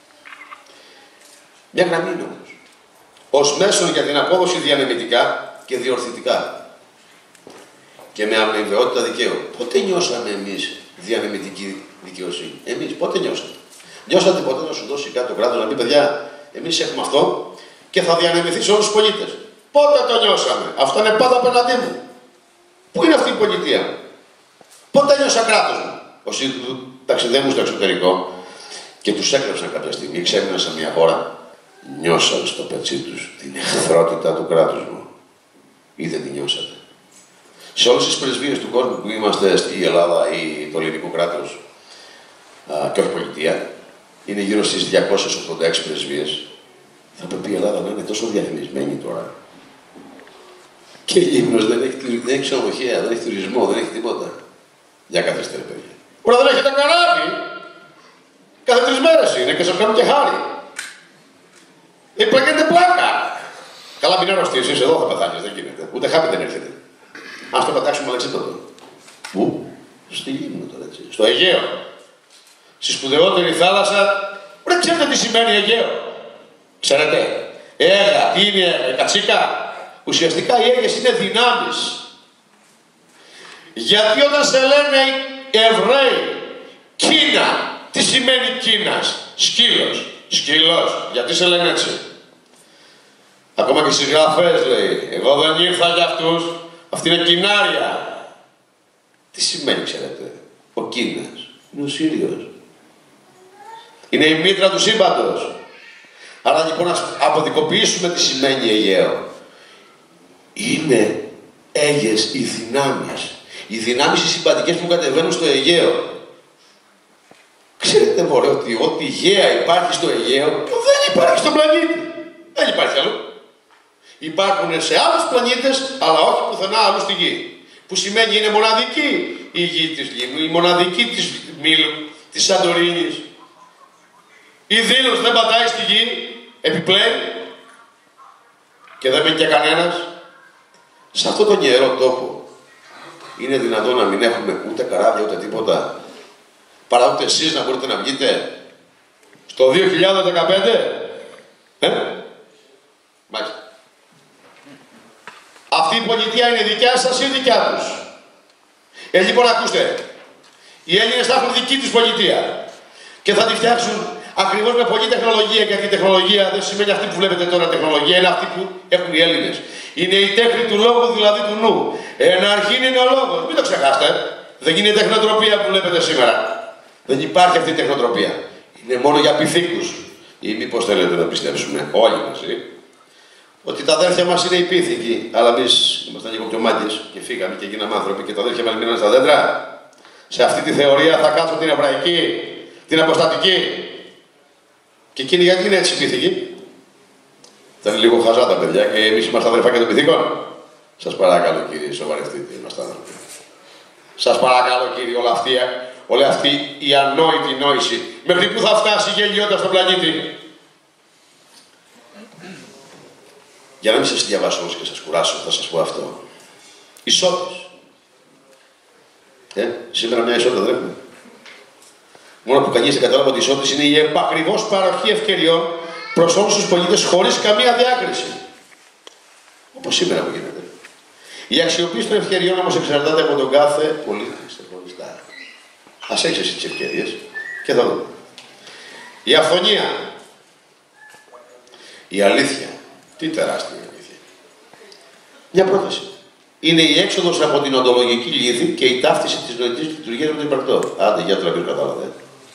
S1: Μια γραμμή είναι όμως. Ως μέσον για την απόδοση διανεμητικά και διορθητικά. Και με αμοιβαιότητα δικαίου. Πότε νιώσαμε εμείς διανεμητική δικαιοσύνη? Εμείς πότε νιώσαμε? Νιώσατε ποτέ να σου δώσει κάτι το κράτος να πει, παιδιά, εμείς έχουμε αυτό και θα διανεμηθεί σε όλους τους πολίτες? Πότε το νιώσαμε? Αυτό είναι πάντα απέναντί μου. Πού είναι αυτή η πολιτεία? Πότε νιώσα κράτος μου? Όσοι ταξιδεύουν στο εξωτερικό και τους έκρεψαν κάποια στιγμή, ξέμειναν σε μια χώρα, νιώσαν στο πετσί τους την εχθρότητα του κράτους μου. ή δεν τη νιώσατε? Σε όλες τις πρεσβείες του κόσμου που είμαστε στη Ελλάδα ή το ελληνικό κράτος και όχι πολιτεία, είναι γύρω στις διακόσιες ογδόντα έξι πρεσβείες. Θα πρέπει η Ελλάδα να είναι τόσο διαφημισμένη τώρα. Και η Λίμνος δεν έχει, δεν έχει ξενοδοχεία, δεν έχει τουρισμό, δεν έχει τίποτα. Για καθίστε ρε παιδιά. Μπορεί να δεν έχετε καράβι. Κάθε τρεις μέρες είναι και σας κάνουν και χάρη. Δεν πλακέτε πλάκα. Καλά μην αρρωστεί, εσείς εδώ θα πεθάνεις, δεν γίνεται. Ούτε χάπη δεν έρχεται. Ας το πετάξουμε αλεξίπτωτο. Πού? Στη Λίμνο τώρα έτσι. Στο Αιγαίο. Στη σπουδαιότερη θάλασσα. Ρε ξέρετε τι σημαίνει Αιγαίο? Ξέρετε. Έγα, τι είναι, κατσίκα. Ουσιαστικά οι έγες είναι δυνάμεις. Γιατί όταν σε λένε Εβραίοι, Κίνα, τι σημαίνει Κίνας? Σκύλος. Σκύλος. Γιατί σε λένε έτσι? Ακόμα και στις γραφές λέει, εγώ δεν ήρθα για αυτούς, αυτή είναι κοινάρια. Τι σημαίνει ξέρετε? Ο Κίνας είναι ο Σύριος. Είναι η μήτρα του σύμπαντος. Άρα λοιπόν να αποδικοποιήσουμε τι σημαίνει Αιγαίο. Είναι έγες οι δυνάμεις. Οι δυνάμεις οι συμπαντικές που κατεβαίνουν στο Αιγαίο. Ξέρετε μωρέ ότι ό,τι γαία υπάρχει στο Αιγαίο δεν υπάρχει στον πλανήτη. Δεν υπάρχει αλλού. Υπάρχουν σε άλλους πλανήτες, αλλά όχι πουθενά αλλού στη γη. Που σημαίνει είναι μοναδική η γη της Λίμνου, η μοναδική της Μήλου, της Σαντορίνης. Η Δήλος δεν πατάει στη γη, επιπλέον, και δεν μένει και κανένας. Σε αυτόν τον ιερό τόπο είναι δυνατόν να μην έχουμε ούτε καράβια ούτε τίποτα, παρά ούτε εσείς να μπορείτε να βγείτε στο δύο χιλιάδες δεκαπέντε? Ε? Μάλιστα. Αυτή η πολιτεία είναι δικιά σας ή δικιά τους? Ε, λοιπόν, ακούστε. Οι Έλληνες θα έχουν δική τους πολιτεία και θα τη φτιάξουν ακριβώς με πολλή τεχνολογία, γιατί η τεχνολογία δεν σημαίνει αυτή που βλέπετε τώρα τεχνολογία, είναι αυτή που έχουν οι Έλληνες. Είναι η τέχνη του λόγου, δηλαδή του νου. Εν αρχήν είναι ο λόγος. Μην το ξεχάσετε. Δεν είναι η τεχνοτροπία που βλέπετε σήμερα. Δεν υπάρχει αυτή η τεχνοτροπία. Είναι μόνο για πυθίκους. Ή μήπως θέλετε να πιστέψουμε όλοι μας, ε? ότι τα αδέρφια μας είναι οι πίθηκοι, αλλά εμείς ήμασταν λίγο πιο μάγκες και φύγαμε και γίναμε άνθρωποι και τα αδέρφια μας μείνανε στα δέντρα. Σε αυτή τη θεωρία θα κάτσω την εβραϊκή, την αποστατική. Και εκείνοι γιατί είναι έτσι πίθηκοι? Ήταν λίγο χαζά τα παιδιά και εμείς είμαστε αδερφάκια των πυθίκων. Σας παρακαλώ κύριε, σοβαρευτείτε, είμαστε άνθρωποι. Σας παρακαλώ κύριε, όλα αυτή, όλη αυτή η ανόητη νόηση, μέχρι πού θα φτάσει η γελιότητα στον πλανήτη? Για να μην σας διαβάσω όμως και σας κουράσω, θα σας πω αυτό. Ισότης. Ε, σήμερα μια ισότητα δεν έχουμε. Μόνο που κανείς δεν κατάλαβε ότι η ισότητα είναι η επακριβώς παροχή ευκαιριών προς όλους τους πολίτες χωρίς καμία διάκριση. Όπως σήμερα που γίνεται. Η αξιοποίηση των ευκαιριών όμως εξαρτάται από τον κάθε πολίτη ξεχωριστά. Ας έχεις εσύ τις ευκαιρίες και θα δούμε. Η αυθονία. Η αλήθεια. Τι τεράστια αλήθεια. Μια πρόταση. Είναι η έξοδος από την οντολογική λύθη και η ταύτιση της νοητής λειτουργίας με το υπαρκτό. Άντε, για το ποιος κατάλαβε.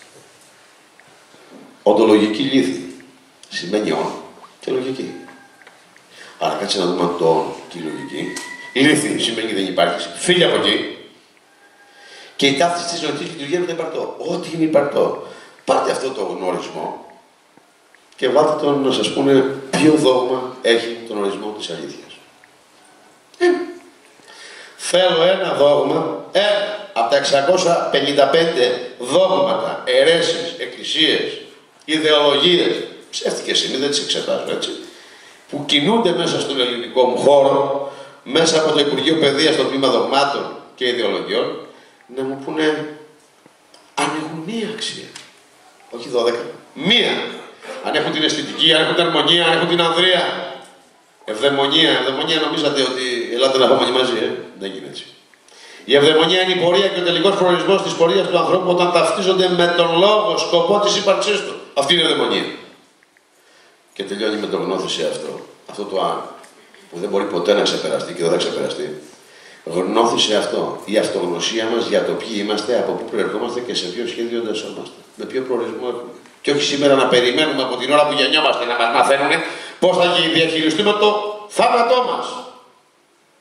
S1: Οντολογική λύθη σημαίνει όν και λογική. Άρα κάτσε να δούμε το όν και η λογική. Λύθη σημαίνει δεν υπάρχει. Φύγε από εκεί. Και η ταύτιση της νοητής λειτουργίας με το υπαρκτό. Ό,τι είναι υπαρκτό. Πάρτε αυτό το γνωρισμό και βάλτε τον να σας πούνε ποιο δόγμα έχει τον ορισμό της αλήθειας. Ε. Θέλω ένα δόγμα, ένα από τα εξακόσια πενήντα πέντε δόγματα, αιρέσεις, εκκλησίες, ιδεολογίες, ψεύτικες είναι, δεν τις εξετάζω έτσι, που κινούνται μέσα στον ελληνικό μου χώρο, μέσα από το Υπουργείο Παιδείας, στο τμήμα δογμάτων και ιδεολογιών, να μου πούνε αν έχουν μία αξία. Όχι δώδεκα, μία. Αν έχουν την αισθητική, αν έχουν την αρμονία, αν έχουν την ανδρεία. Ευδαιμονία, ευδαιμονία νομίζατε ότι ελάτε να πάμε όλοι μαζί, ε? Δεν γίνεται έτσι. Η ευδαιμονία είναι η πορεία και ο τελικός προορισμός της πορείας του ανθρώπου όταν ταυτίζονται με τον λόγο, σκοπό της ύπαρξής του. Αυτή είναι η ευδαιμονία. Και τελειώνει με το γνώθησε αυτό. Αυτό το αν, που δεν μπορεί ποτέ να ξεπεραστεί και δεν θα ξεπεραστεί. Γνώθησε αυτό. Η αυτογνωσία μας για το ποιοι είμαστε, από πού προερχόμαστε και σε ποιο σχέδιο εντασσόμαστε. Με ποιο προορισμό έχουμε. Και όχι σήμερα να περιμένουμε από την ώρα που γεννιόμαστε να μας μαθαίνουν πώς θα διαχειριστούμε το θάνατό μας.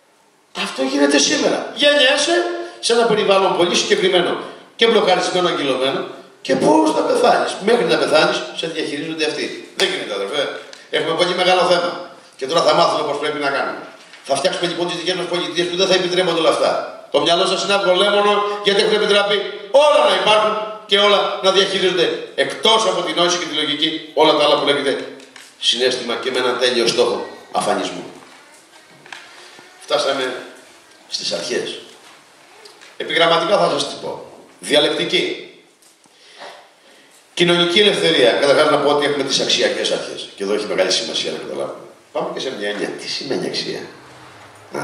S1: Αυτό γίνεται σήμερα. Γεννιέσαι σε ένα περιβάλλον πολύ συγκεκριμένο και μπλοκαρισμένο, αγκυλωμένο και πώς θα πεθάνεις. Μέχρι να πεθάνεις, σε διαχειρίζονται αυτοί. Δεν γίνεται, αδερφέ. Έχουμε πολύ μεγάλο θέμα. Και τώρα θα μάθουμε πώς πρέπει να κάνουμε. Θα φτιάξουμε λοιπόν τις δικές μας πολιτείες που δεν θα επιτρέπονται όλα αυτά. Το μυαλό σας είναι αυγολέμονο γιατί έχουν επιτραπεί όλα να υπάρχουν και όλα να διαχειρίζονται εκτός από την νόηση και τη λογική όλα τα άλλα που λέγεται συναίσθημα και με έναν τέλειο στόχο αφανισμού. Φτάσαμε στις αρχές. Επιγραμματικά θα σας τις πω. Διαλεκτική. Κοινωνική ελευθερία. Καταρχάς να πω ότι έχουμε τις αξιακές αρχές. Και εδώ έχει μεγάλη σημασία να καταλάβουμε. Πάμε και σε μια έννοια. Τι σημαίνει αξία? Α.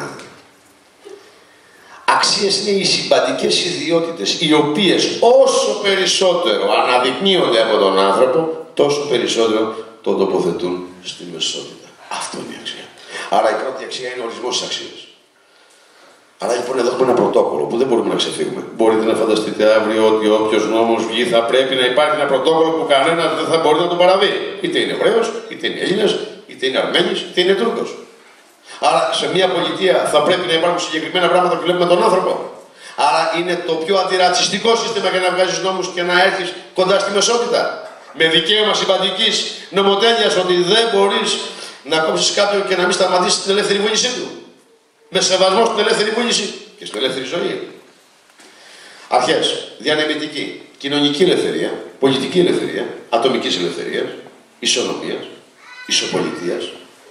S1: Αξίες είναι οι συμπαντικές ιδιότητες, οι οποίες όσο περισσότερο αναδεικνύονται από τον άνθρωπο, τόσο περισσότερο τον τοποθετούν στη μεσότητα. Αυτό είναι η αξία. Άρα η πρώτη αξία είναι ο ορισμός της αξίας. Άρα λοιπόν εδώ έχουμε ένα πρωτόκολλο που δεν μπορούμε να ξεφύγουμε. Μπορείτε να φανταστείτε αύριο ότι όποιος νόμος βγει θα πρέπει να υπάρχει ένα πρωτόκολλο που κανένας δεν θα μπορεί να το παραβεί. Είτε είναι Εβραίος, είτε είναι Έλληνας, είτε είναι Αρμένης, είτε είναι Τούρκος. Άρα σε μια πολιτεία θα πρέπει να υπάρχουν συγκεκριμένα πράγματα που βλέπουμε τον άνθρωπο. Άρα είναι το πιο αντιρατσιστικό σύστημα για να βγάζεις νόμους και να έρθεις κοντά στη μεσότητα. Με δικαίωμα συμπαντικής νομοτέλειας ότι δεν μπορείς να κόψεις κάποιον και να μην σταματήσεις την ελεύθερη βούλησή του. Με σεβασμό στην ελεύθερη βούληση και στην ελεύθερη ζωή. Αρχές. Διανεμητική. Κοινωνική ελευθερία. Πολιτική ελευθερία. Ατομικής ελευθερίας. Ισονομίας. Ισοπολιτείας.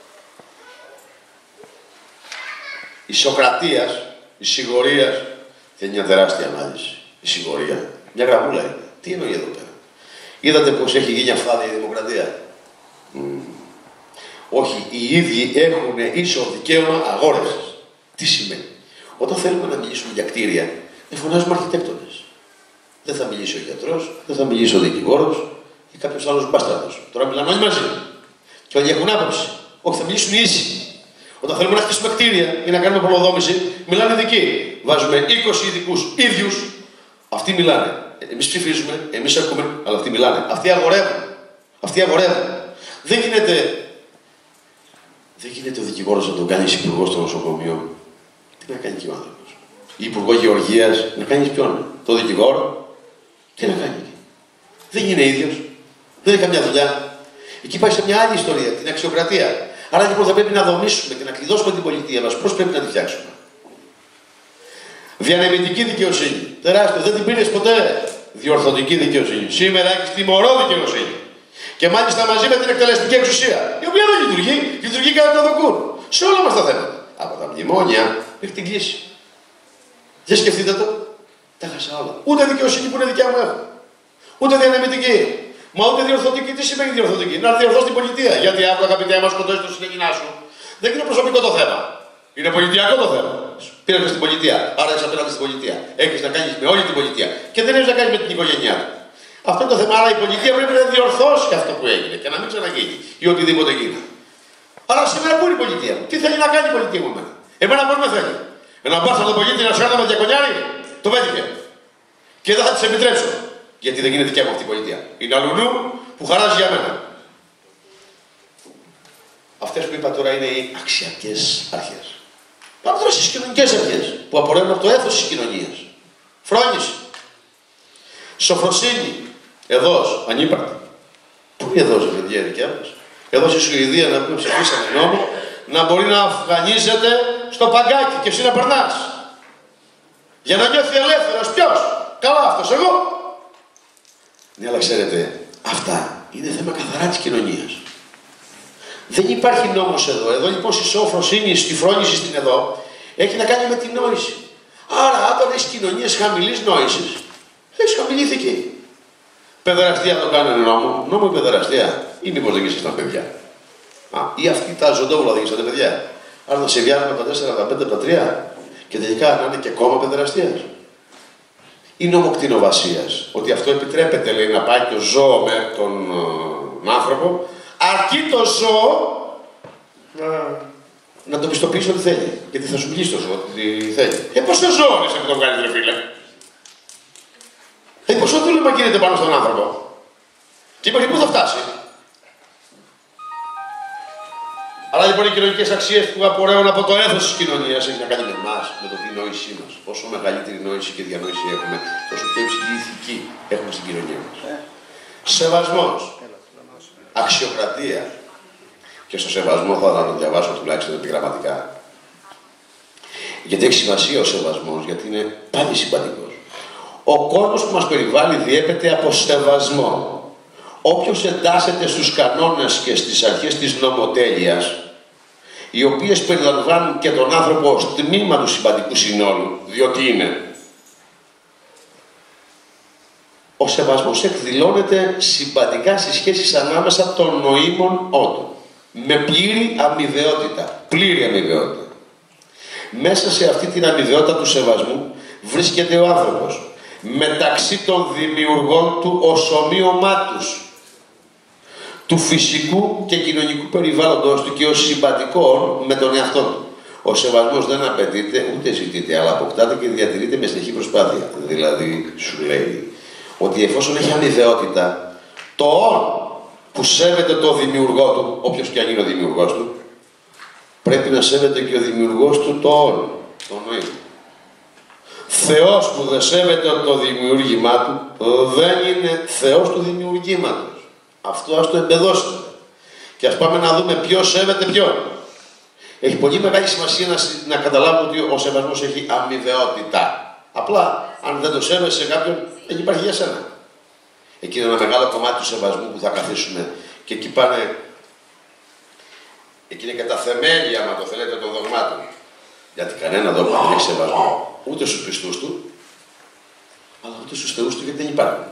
S1: Ισοκρατίας. Ισηγορίας. Και μια τεράστια ανάλυση. Η σιγορία. Μια γραμμούλα είναι. Τι εννοεί εδώ πέρα? Είδατε πως έχει γίνει αφάδια η δημοκρατία? Mm. Όχι, οι ίδιοι έχουν ίσο δικαίωμα αγόρευσης. Τι σημαίνει? Όταν θέλουμε να μιλήσουμε για κτίρια, δεν φωνάζουμε αρχιτέκτονες. Δεν θα μιλήσει ο γιατρός, δεν θα μιλήσει ο δικηγόρος ή κάποιος άλλος μπάσταρδος. Τώρα μιλάμε όλοι μαζί. Και όλοι έχουν άποψη. Όχι, θα μιλήσουν οι ίσοι. Όταν θέλουμε να χτίσουμε κτίρια ή να κάνουμε πολεοδόμηση, μιλάνε ειδικοί. Βάζουμε είκοσι ειδικούς ίδιους. Αυτοί μιλάνε. Εμείς ψηφίζουμε, εμείς ακούμε, αλλά αυτοί μιλάνε. Αυτοί αγορεύουν. Αυτοί αγορεύουν. Δεν γίνεται. Δεν γίνεται ο δικηγόρος να τον κάνει υπουργό στο νοσοκομείο. Τι να κάνει και ο άνθρωπος? Ή υπουργό γεωργίας, να κάνει ποιον? Το δικηγόρο. Τι να κάνει? Δεν είναι ίδιος. Δεν έχει καμιά δουλειά. Εκεί πάει σε μια άλλη ιστορία, την αξιοκρατία. Άρα λοιπόν θα πρέπει να δομήσουμε και να κλειδώσουμε την πολιτεία μας. Πώς πρέπει να τη φτιάξουμε? Διανεμητική δικαιοσύνη. Τεράστιο. Δεν την πήρες ποτέ. Διορθωτική δικαιοσύνη. Σήμερα έχεις τιμωρό δικαιοσύνη. Και μάλιστα μαζί με την εκτελεστική εξουσία, η οποία δεν λειτουργεί, λειτουργεί κατά το δοκούν. Σε όλα μας τα θέματα. Από τα μνημόνια μέχρι την κλίση. Δεν σκεφτείτε το. Τα χάσα όλα. Ούτε δικαιοσύνη που είναι δικιά μου έχω. Ούτε διανεμητική. Μα ούτε διορθωτική. Τι σημαίνει διορθωτική? Να διορθώσει την πολιτεία. Γιατί αύριο, αγαπητέ μας, σκοτώσει το συνεγγινά σου. Δεν είναι προσωπικό το θέμα. Είναι πολιτιακό το θέμα. Πήρατε στην πολιτεία. Άρα είσαι απέναντι στην πολιτεία. Έχει να κάνει με όλη την πολιτεία. Και δεν έχει να κάνει με την οικογένειά του. Αυτό είναι το θέμα. Άρα η πολιτεία πρέπει να διορθώσει αυτό που έγινε και να μην ξαναγίνει ή οτιδήποτε γίνει. Άρα σήμερα πού είναι η πολιτεία μου? Τι θέλει να κάνει η πολιτεία μου εμένα? Εμένα πώς με θέλει? Ένα μπάσταρδο πολίτη να σιώνα με διακονιάρι? Το πέτυχε. Και δεν θα τη επιτρέψω. Γιατί δεν είναι δικιά μου αυτή η πολιτεία. Είναι αλλού που χαράζει για μένα. Αυτές που είπα τώρα είναι οι αξιακές αρχές. Πάμε τώρα στις κοινωνικές αρχές που απορρέουν από το έθος της κοινωνίας. Φρόνηση. Σοφροσύνη. Εδώς, ανύπαρκτη. Πού είναι εδώς, παιδιά, η δικιά μας? Εδώ στη Σουηδία να πούμε ψηφίσαμε νόμο να μπορεί να αφγανίζεται στο παγκάκι και εσύ να περνάς. Για να νιώθει ελεύθερος. Ποιος? Καλά αυτός, εγώ. Ναι, αλλά ξέρετε, αυτά είναι θέμα καθαρά της κοινωνίας. Δεν υπάρχει νόμος εδώ. Εδώ λοιπόν στη σοφροσύνη, στη φρόνηση στην εδώ, έχει να κάνει με την νόηση. Άρα, όταν έχεις κοινωνίες χαμηλής νόησης, έχεις χαμηλή ηθική. Παιδεραστία το κάνουν νόμο. Νόμο η παιδεραστία. Ή μήπως δεν ήσασταν παιδιά? Α, ή αυτοί τα ζωντόβουλα δεν ήσασταν παιδιά? Άρα να σε βιάζουμε τα τέσσερα, τα πέντε, τα τρία και τελικά να είναι και κόμμα παιδεραστίας. Ή νόμο κτηνοβασίας. Ότι αυτό επιτρέπεται, λέει, να πάει το ζώο με τον ε, άνθρωπο, αρκεί το ζώο να, να το πιστοποιήσει ό,τι θέλει. Γιατί θα σου μιλήσει το ζώο ό,τι θέλει. Ε, πώς το ζώο είσαι που το βγάλει, ρε φίλε? Ε, πόσο δούλευμα γίνεται πάνω στον άνθρωπο? Και είπα, πού θα φτάσει? Αλλά λοιπόν οι κοινωνικές αξίες που απορρέουν από το έθος της κοινωνίας έχει να κάνει με εμάς, με το τη νόησή μας. Όσο μεγαλύτερη νόηση και διανόηση έχουμε, τόσο πιο υψηλή ηθική έχουμε στην κοινωνία μας. Σεβασμός, αξιοκρατία. Και στο σεβασμό θα το διαβάσω τουλάχιστον επιγραμματικά. Γιατί έχει σημασία ο σεβασμός, γιατί είναι πάλι συμπαντικός. Ο κόσμος που μας περιβάλλει διέπεται από σεβασμό. Όποιος εντάσσεται στους κανόνες και στις αρχές της νομοτέλειας, οι οποίες περιλαμβάνουν και τον άνθρωπο ως τμήμα του συμπαντικού συνόλου, διότι είναι. Ο σεβασμός εκδηλώνεται συμπαντικά στις σχέσεις ανάμεσα των νοήμων όντων. Με πλήρη αμοιβαιότητα. Πλήρη αμοιβαιότητα. Μέσα σε αυτή την αμοιβαιότητα του σεβασμού βρίσκεται ο άνθρωπος. Μεταξύ των δημιουργών του ως ομοίωμά τους. Του φυσικού και κοινωνικού περιβάλλοντος του και ως συμπαντικών με τον εαυτό του. Ο σεβασμός δεν απαιτείται ούτε ζητείται, αλλά αποκτάται και διατηρείται με συνεχή προσπάθεια. Δηλαδή, σου λέει ότι εφόσον έχει αμοιβαιότητα, το «ον» που σέβεται το δημιουργό του, όποιος και αν είναι ο δημιουργός του, πρέπει να σέβεται και ο δημιουργός του το «ον», το νοήμα. Θεός που δεν σέβεται το δημιούργημά του, δεν είναι Θεός του δημιουργήματος. Αυτό ας το εμπεδώσετε. Και ας πάμε να δούμε ποιος σέβεται ποιον. Έχει πολύ μεγάλη σημασία να, να καταλάβουμε ότι ο σεβασμός έχει αμοιβαιότητα. Απλά, αν δεν το σέβεσαι κάποιον, δεν υπάρχει για σένα. Εκεί είναι ένα μεγάλο κομμάτι του σεβασμού που θα καθίσουμε και εκεί πάνε. Εκεί είναι και τα θεμέλια, άμα το θέλετε, των δογμάτων. Γιατί κανένα δόγμα δεν έχει σεβασμό. Ούτε στους πιστούς του, αλλά ούτε στους θεούς του, γιατί δεν υπάρχουν.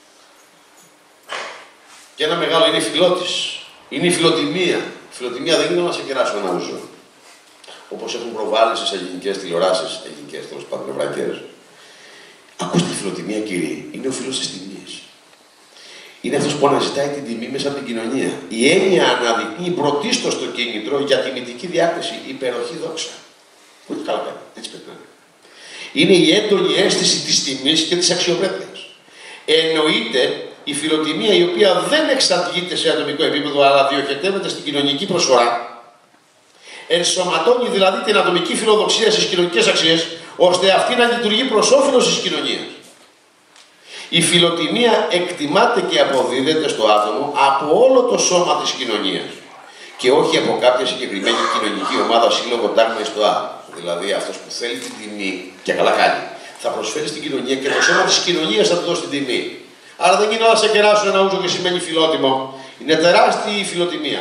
S1: Και ένα μεγάλο είναι η φιλότης. Είναι η φιλοτιμία. Η φιλοτιμία δεν είναι να σε κεράσω ένα ούζο. Όπως έχουν προβάλει στις ελληνικές τηλεοράσεις, ελληνικές τέλος πάντων, εβραϊκές. Ακούστε τη φιλοτιμία, κύριοι. Είναι ο φίλος της τιμής. Είναι αυτός που αναζητάει την τιμή μέσα από την κοινωνία. Η έννοια αναδεικνύει πρωτίστως το κίνητρο για τιμητική διάκριση, υπεροχή δόξα. Πολύ καλά κάνει. Έτσι πρέπει να είναι. Είναι η έντονη αίσθηση της τιμής και της αξιοπρέπειας. Εννοείται η φιλοτιμία η οποία δεν εξαντλείται σε ατομικό επίπεδο, αλλά διοχετεύεται στην κοινωνική προσφορά. Ενσωματώνει δηλαδή την ατομική φιλοδοξία στις κοινωνικές αξίες, ώστε αυτή να λειτουργεί προς όφελος της κοινωνίας. Η φιλοτιμία εκτιμάται και αποδίδεται στο άτομο από όλο το σώμα της κοινωνίας και όχι από κάποια συγκεκριμένη κοινωνική ομάδα, σύλλογο, τάγμα ή στο άλλο. Δηλαδή αυτός που θέλει την τιμή και καλά κάνει, θα προσφέρει στην κοινωνία και το σώμα της κοινωνίας θα του δώσει την τιμή. Άρα δεν είναι να σε κεράσουν ένα ούζο και σημαίνει φιλότιμο. Είναι τεράστια η φιλοτιμία.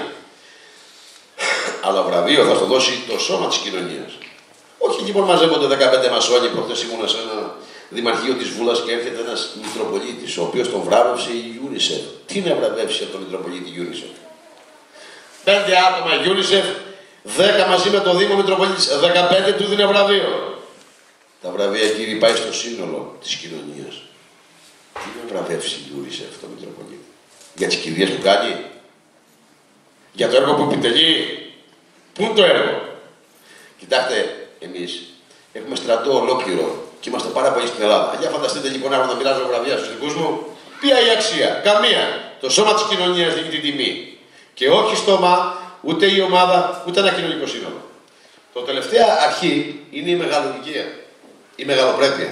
S1: Αλλά βραβείο θα στο δώσει το σώμα της κοινωνίας. Όχι λοιπόν μαζεύονται δεκαπέντε μασόνοι. Προχτές ήμουν σε ένα δημαρχείο της Βούλας και έρχεται ένας Μητροπολίτης, ο οποίος τον βράβευσε η UNICEF. Τι να βραβεύσει από τον Μητροπολίτη UNICEF? Πέντε άτομα UNICEF, δέκα μαζί με τον Δήμο Μητροπολίτης, δεκαπέντε του δίνει βραβείο. Τα βραβεία, κύριοι, πάει στο σύνολο της κοινωνίας. Τι να βραβεύσει η UNICEF το Μητροπολίτη? Για τις κηδείες που κάνει? Για το έργο που επιτελεί? Πού είναι το έργο? Κοιτάξτε, εμείς έχουμε στρατό ολόκληρο και είμαστε πάρα πολύ στην Ελλάδα. Για φανταστείτε λοιπόν να μοιράζω βραβεία στους δικούς μου. Ποια η αξία? Καμία. Το σώμα της κοινωνίας δίνει την τιμή. Και όχι στόμα, ούτε η ομάδα, ούτε ένα κοινωνικό σύνολο. Το τελευταία αρχή είναι η μεγαλοδικία. Η μεγαλοπρέπεια.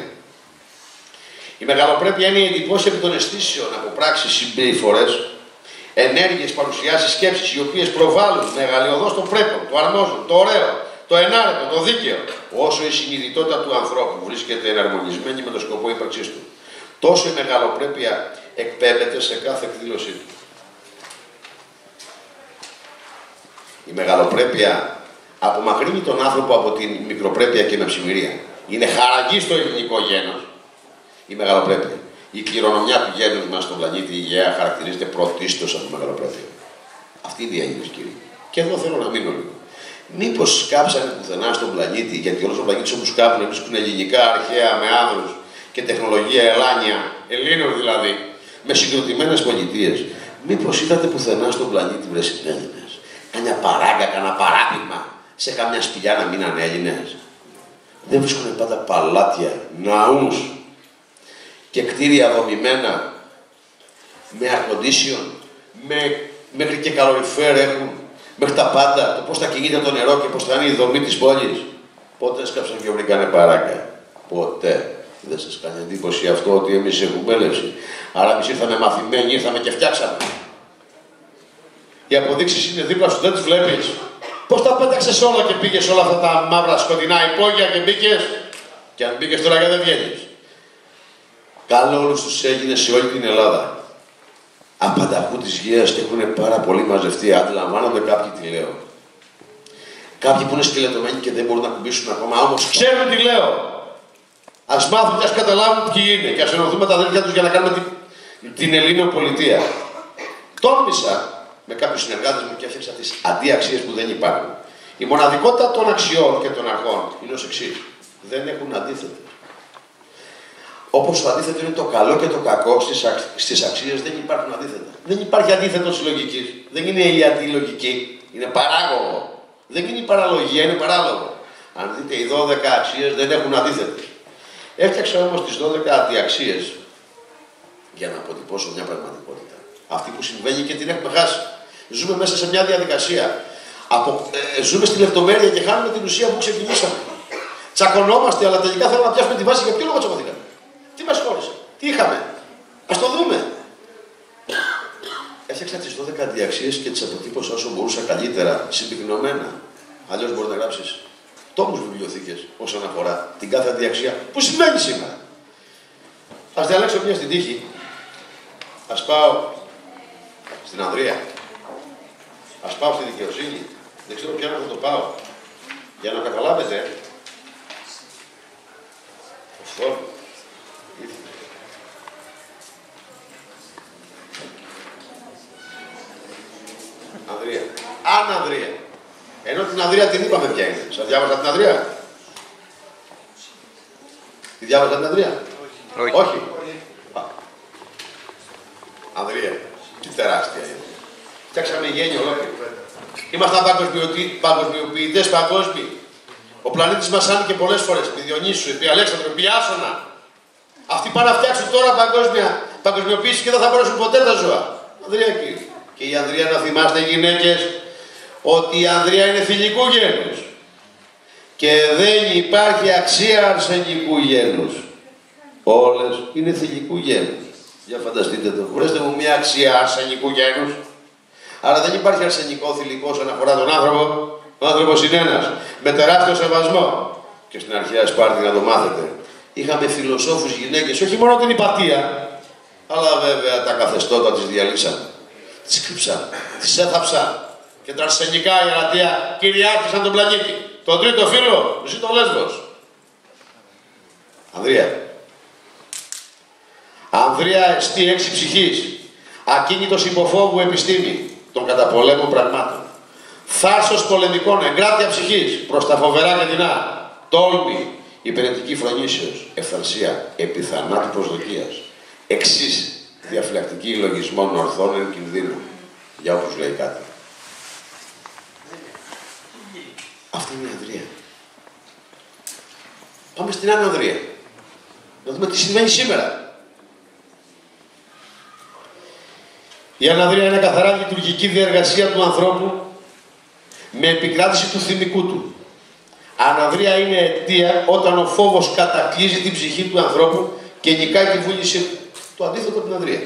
S1: Η μεγαλοπρέπεια είναι η εντυπώση επί των αισθήσεων από πράξεις, συμπεριφορές, ενέργειες, παρουσιάσεις, σκέψεις, οι οποίες προβάλλουν μεγαλειωδώς το πρέπον, το αρμόζουν, το ωραίο, το ενάρετο, το δίκαιο, όσο η συνειδητότητα του ανθρώπου βρίσκεται εναρμονισμένη με το σκοπό ύπαρξής του. Τόσο η μεγαλοπρέπεια εκπέμπεται σε κάθε εκδήλωσή του. Η μεγαλοπρέπεια απομακρύνει τον άνθρωπο από την μικροπρέπεια και μευσημερία. Είναι χαραγή στο ελληνικό γένος η μεγαλοπρέπεια. Η κληρονομιά του γένους μας στον πλανήτη η Γαία χαρακτηρίζεται πρωτίστως από τη μεγαλοπρέπεια. Αυτή είναι η διάγνωση, κύριε. Και εδώ θέλω να μείνω λίγο. Μήπως σκάψανε πουθενά στον πλανήτη, γιατί όλος ο πλανήτης όπου σκάφουν βρίσκουν ελληνικά αρχαία με άνδρους και τεχνολογία ελάνια, Ελλήνων δηλαδή, με συγκροτημένες πολιτείες. Μήπως είδατε πουθενά στον πλανήτη βρε Έλληνες? Κάμια παράγκα, κάνα παράδειγμα, σε κάμια σπηλιά να μείναν Έλληνες? Δεν βρίσκουν πάντα παλάτια, ναούς και κτίρια δομημένα με air condition, με, μέχρι και καλοριφέρ έχουν. Μέχρι τα πάντα, το πώς θα κινείται το νερό και πώς θα είναι η δομή της πόλης. Πότε έσκαψαν και βρήκανε παράκα. Ποτέ. Δεν σας κάνει εντύπωση αυτό ότι εμείς έχουμε έλευση. Άρα εμείς ήρθαμε μαθημένοι, ήρθαμε και φτιάξαμε. Οι αποδείξεις είναι δίπλα σου, δεν τις βλέπεις. Πώς τα πέταξες όλα και πήγες όλα αυτά τα μαύρα σκοτεινά υπόγεια και μπήκες. Και αν μπήκες τώρα και δεν βγαίνεις. Καλό όλους τους έγινε σε όλη την Ελλάδα. Απανταχού της γείας και έχουν πάρα πολύ μαζευτεί. Αντιλαμβάνονται κάποιοι τι λέω. Κάποιοι που είναι σκελετωμένοι και δεν μπορούν να κουμπίσουν ακόμα, όμως ξέρουν τι λέω. Ας μάθουν και ας καταλάβουν ποιοι είναι και ας ενωθούμε τα αδέλφια τους για να κάνουμε την, την Ελλήνο πολιτεία. Τόλμησα με κάποιους συνεργάτες μου και έφτιαξα τις αντιαξίες που δεν υπάρχουν. Η μοναδικότητα των αξιών και των αρχών είναι ως εξής. Δεν έχουν αντίθετο. Όπως το αντίθετο είναι το καλό και το κακό, στις, αξ... στις αξίες δεν υπάρχουν αντίθετα. Δεν υπάρχει αντίθετο στη λογική. Δεν είναι η αντιλογική. Είναι παράγωγο. Δεν είναι η παραλογία, είναι παράλογο. Αν δείτε, οι δώδεκα αξίες δεν έχουν αντίθετες. Έφτιαξα όμως τις δώδεκα αντιαξίες για να αποτυπώσω μια πραγματικότητα. Αυτή που συμβαίνει και την έχουμε χάσει. Ζούμε μέσα σε μια διαδικασία. Από, ε, ζούμε στη λεπτομέρεια και χάνουμε την ουσία που ξεκινήσαμε. Τσακωνόμαστε, αλλά τελικά θέλουμε να πιάσουμε τη βάση για ποιο λόγο τσακωθήκαμε. Τι μας χώρισε, τι είχαμε. Ας το δούμε. Έφτιαξα τις δώδεκα αντιαξίες και τις αποτύπωσα όσο μπορούσα καλύτερα, συμπυκνωμένα. Αλλιώς μπορεί να γράψεις τόμους βιβλιοθήκες όσον αφορά την κάθε αντιαξία που σημαίνει σήμερα. Ας διαλέξω μια στην τύχη. Ας πάω στην Ανδρεία. Ας πάω στη δικαιοσύνη. Δεν ξέρω ποια να θα το πάω. Για να καταλάβετε. Αυτό. Ανδρεία. Αν Ανδρεία. Ενώ την Ανδρεία την είπαμε ποια είναι. Σας διάβασα την Ανδρεία. Τη διάβασα την Ανδρεία. Όχι. Όχι. Ανδρεία. Τι τεράστια είναι. Φτιάξαμε γέννη ολόκληρη. Ήμασταν παγκοσμιοποιητές παγκόσμιοι. Ο πλανήτης μας άνοιγε πολλές φορές. Επί Διονύσου, επί Αλέξανδρου, επί Άσονα. Αυτοί πάνε να φτιάξουν τώρα παγκόσμια παγκοσμιοποίηση και δεν θα μπορέσουν ποτέ τα ζώα. Ανδρεία εκεί. Και η Ανδρεία, να θυμάστε γυναίκες, ότι η Ανδρεία είναι θηλυκού γένους. Και δεν υπάρχει αξία αρσενικού γένους. Όλες είναι θηλυκού γένους. Για φανταστείτε το. Βρέστε μου μια αξία αρσενικού γένους. Άρα δεν υπάρχει αρσενικό θηλυκό όσον αφορά τον άνθρωπο. Ο άνθρωπος είναι ένας. Με τεράστιο σεβασμό. Και στην αρχαία Σπάρτη, να το μάθετε, είχαμε φιλοσόφους γυναίκες, όχι μόνο την υπατία, αλλά βέβαια τα καθεστώτα τις διαλύσαν. Τις κρύψαν, τις έθαψαν. Και τα αρσενικά ιερατεία κυριάρχησαν τον πλανήτη. Το τρίτο φίλο, ζήτω Λέσβος. Ανδρεία. Ανδρεία εστί έξι ψυχής. Ακίνητος υποφόβου επιστήμη των καταπολέμων πραγμάτων. Θάρσος πολεμικών, εγκράτεια ψυχής προς τα φοβερά και δεινά. Τόλμη, υπηρετική φρονήσεως, ευθαρσία, επιθανάτου προσδοκίας. Εξής, διαφυλακτική λογισμών ορθών εν κινδύνου. Για όποιους λέει κάτι. Αυτή είναι η Ανδρεία. Πάμε στην άλλη Ανδρεία. Να δούμε τι συμβαίνει σήμερα. Η Αναδρεία είναι καθαρά λειτουργική διεργασία του ανθρώπου με επικράτηση του θυμικού του. Αναδρεία είναι αιτία όταν ο φόβος κατακλείζει την ψυχή του ανθρώπου και νικάει τη βούλησή του. Το αντίθετο από την Ανδρεία.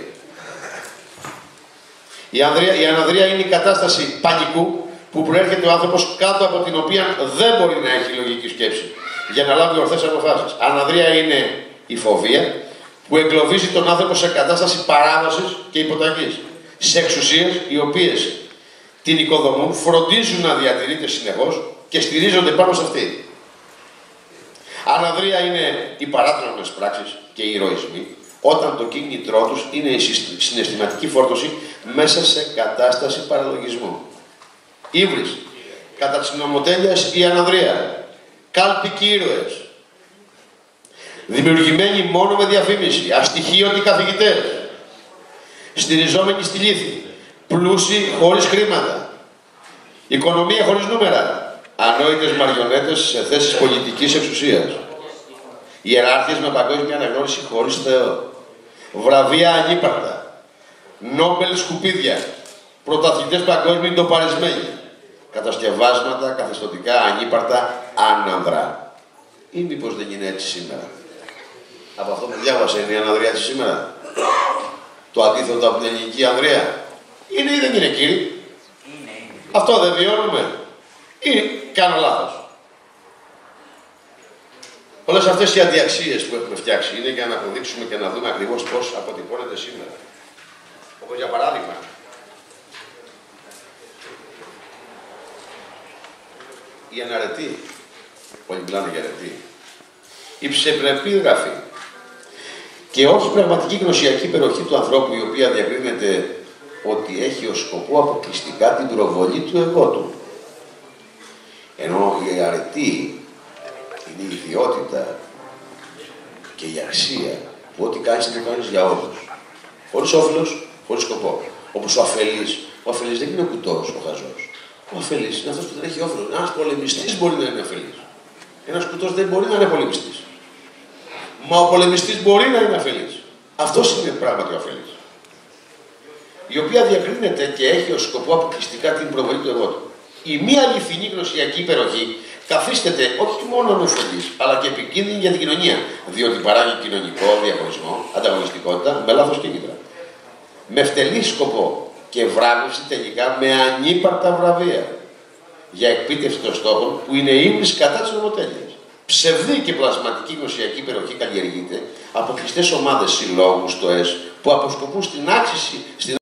S1: Η, Ανδρεία, η Αναδρεία είναι η κατάσταση πανικού που προέρχεται ο άνθρωπος κάτω από την οποία δεν μπορεί να έχει λογική σκέψη για να λάβει ορθές αποφάσεις. Αναδρεία είναι η φοβία που εγκλωβίζει τον άνθρωπο σε κατάσταση παράδοσης και υποταγής. Σε εξουσίες οι οποίες την οικοδομούν, φροντίζουν να διατηρείται συνεχώς και στηρίζονται πάνω σε αυτή. Αναδρεία είναι οι παράτρονες πράξεις και οι ηρωισμοί, όταν το κίνητρό τους είναι η συναισθηματική φόρτωση μέσα σε κατάσταση παραλογισμού. Ύβρις, κατά τις νομοτέλειες η Αναδρεία, κάλπικοι ήρωες, δημιουργημένοι μόνο με διαφήμιση, αστοιχείωτοι καθηγητές, στηριζόμενοι στη λύθη, πλούσιοι χωρίς χρήματα, οικονομία χωρίς νούμερα, ανόητες μαριονέτες σε θέσεις πολιτικής εξουσίας, ιεράρχες με παγκόσμια αναγνώριση χωρίς Θεό, βραβεία ανύπαρκτα, νόμπελ σκουπίδια, πρωταθλητές παγκόσμιοι ντοπαρισμένοι, κατασκευάσματα, καθεστωτικά, ανύπαρτα, άνανδρα. Ή μήπως δεν είναι έτσι σήμερα? Από αυτό που διάβασε είναι η Ανδρεία της σήμερα. Το αντίθετο από την ελληνική Ανδρεία. Είναι ή δεν είναι, κύριε?
S2: Είναι, είναι.
S1: Αυτό δεν βιώνουμε? Ή κάνω λάθος? Όλες αυτές οι αντιαξίες που έχουμε φτιάξει είναι για να αποδείξουμε και να δούμε ακριβώς πώς αποτυπώνεται σήμερα. Όπως για παράδειγμα, η αναρετή, όλοι μιλάνε για αρετή, η ψευδρεπή γραφή και όχι πραγματική γνωσιακή υπεροχή του ανθρώπου, η οποία διακρίνεται ότι έχει ως σκοπό αποκλειστικά την προβολή του εγώ του. Ενώ η αρετή είναι η ιδιότητα και η αξία που ό,τι κάνεις το κάνεις για όλους. Χωρίς όφελος, χωρίς σκοπό. Όπως ο αφελής. Ο αφελής δεν είναι ο κουτός, ο χαζός. Ο αφελής είναι αυτός που δεν έχει όφελος. Ένας πολεμιστής μπορεί να είναι αφελής. Ένας κουτός δεν μπορεί να είναι πολεμιστής. Μα ο πολεμιστής μπορεί να είναι αφελής. Αυτός είναι πράγματι ο αφελής. Η οποία διακρίνεται και έχει ως σκοπό αποκλειστικά την προβολή του εγώ του. Η μία αληθινή γνωσιακή υπεροχή καθίσταται όχι μόνο ανωφελής, αλλά και επικίνδυνη για την κοινωνία, διότι παράγει κοινωνικό διαχωρισμό, ανταγωνιστικότητα, με λάθος κίνητρα. Με φτελή σκοπό και βράβευση τελικά με ανύπαρτα βραβεία για εκπίτευση των στόχων που είναι ύμνης κατά της νομοτέλειας. Ψευδή και πλασματική γνωσιακή υπεροχή καλλιεργείται από κλειστές ομάδες, συλλόγους, στοές που αποσκοπούν στην άξιση, στην